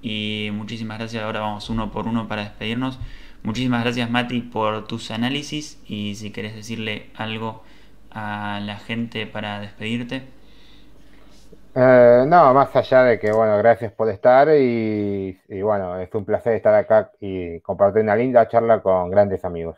Y muchísimas gracias, ahora vamos uno por uno para despedirnos. Muchísimas gracias, Mati, por tus análisis, y si querés decirle algo a la gente para despedirte. Eh, no, más allá de que, bueno, gracias por estar y, y bueno, es un placer estar acá y compartir una linda charla con grandes amigos.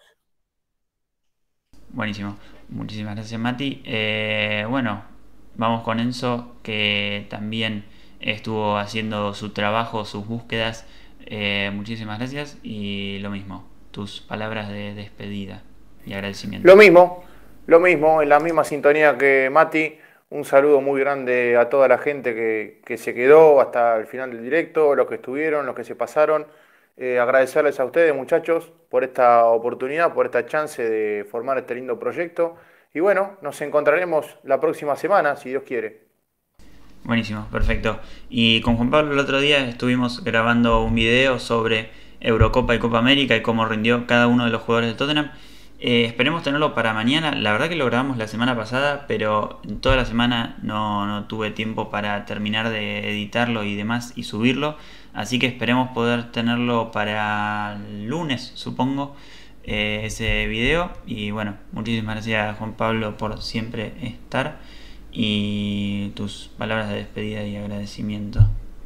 Buenísimo, muchísimas gracias, Mati. Eh, bueno, vamos con Enzo, que también estuvo haciendo su trabajo, sus búsquedas. Eh, muchísimas gracias y lo mismo, tus palabras de despedida y agradecimiento. Lo mismo, lo mismo, en la misma sintonía que Mati. Un saludo muy grande a toda la gente que, que se quedó hasta el final del directo, los que estuvieron, los que se pasaron. Eh, agradecerles a ustedes, muchachos, por esta oportunidad, por esta chance de formar este lindo proyecto. Y bueno, nos encontraremos la próxima semana, si Dios quiere. Buenísimo, perfecto. Y con Juan Pablo el otro día estuvimos grabando un video sobre Eurocopa y Copa América y cómo rindió cada uno de los jugadores de Tottenham. Eh, esperemos tenerlo para mañana. La verdad que lo grabamos la semana pasada, pero en toda la semana no, no tuve tiempo para terminar de editarlo y demás y subirlo. Así que esperemos poder tenerlo para el lunes, supongo, eh, ese video. Y bueno, muchísimas gracias, Juan Pablo, por siempre estar. Y tus palabras de despedida y agradecimiento.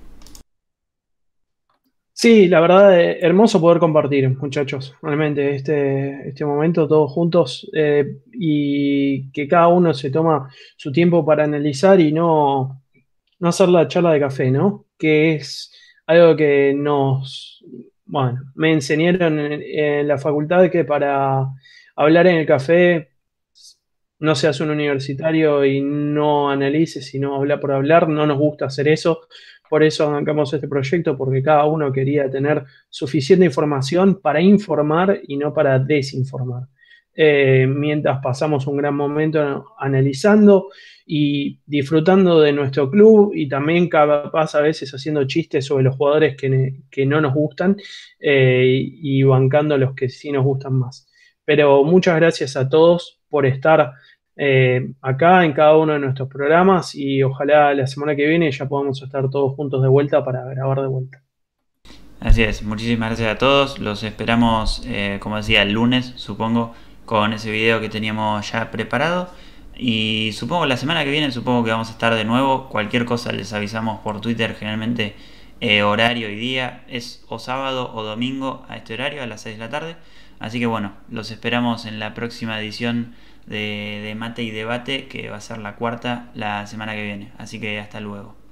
Sí, la verdad, eh, hermoso poder compartir, muchachos, realmente este, este momento todos juntos eh, y que cada uno se toma su tiempo para analizar y no, no hacer la charla de café, ¿no? Que es algo que nos, bueno, me enseñaron en, en la facultad que para hablar en el café no seas un universitario y no analices, sino hablar por hablar. No nos gusta hacer eso. Por eso arrancamos este proyecto, porque cada uno quería tener suficiente información para informar y no para desinformar. Eh, mientras pasamos un gran momento analizando y disfrutando de nuestro club y también capaz a veces haciendo chistes sobre los jugadores que, que no nos gustan eh, y bancando los que sí nos gustan más. Pero muchas gracias a todos por estar eh, acá en cada uno de nuestros programas y ojalá la semana que viene ya podamos estar todos juntos de vuelta para grabar de vuelta. Así es, muchísimas gracias a todos. Los esperamos, eh, como decía, el lunes, supongo, con ese video que teníamos ya preparado. Y supongo la semana que viene, supongo que vamos a estar de nuevo. Cualquier cosa les avisamos por Twitter, generalmente eh, horario y día es o sábado o domingo a este horario, a las seis de la tarde. Así que bueno, los esperamos en la próxima edición de, de Mate y Debate, que va a ser la cuarta la semana que viene. Así que hasta luego.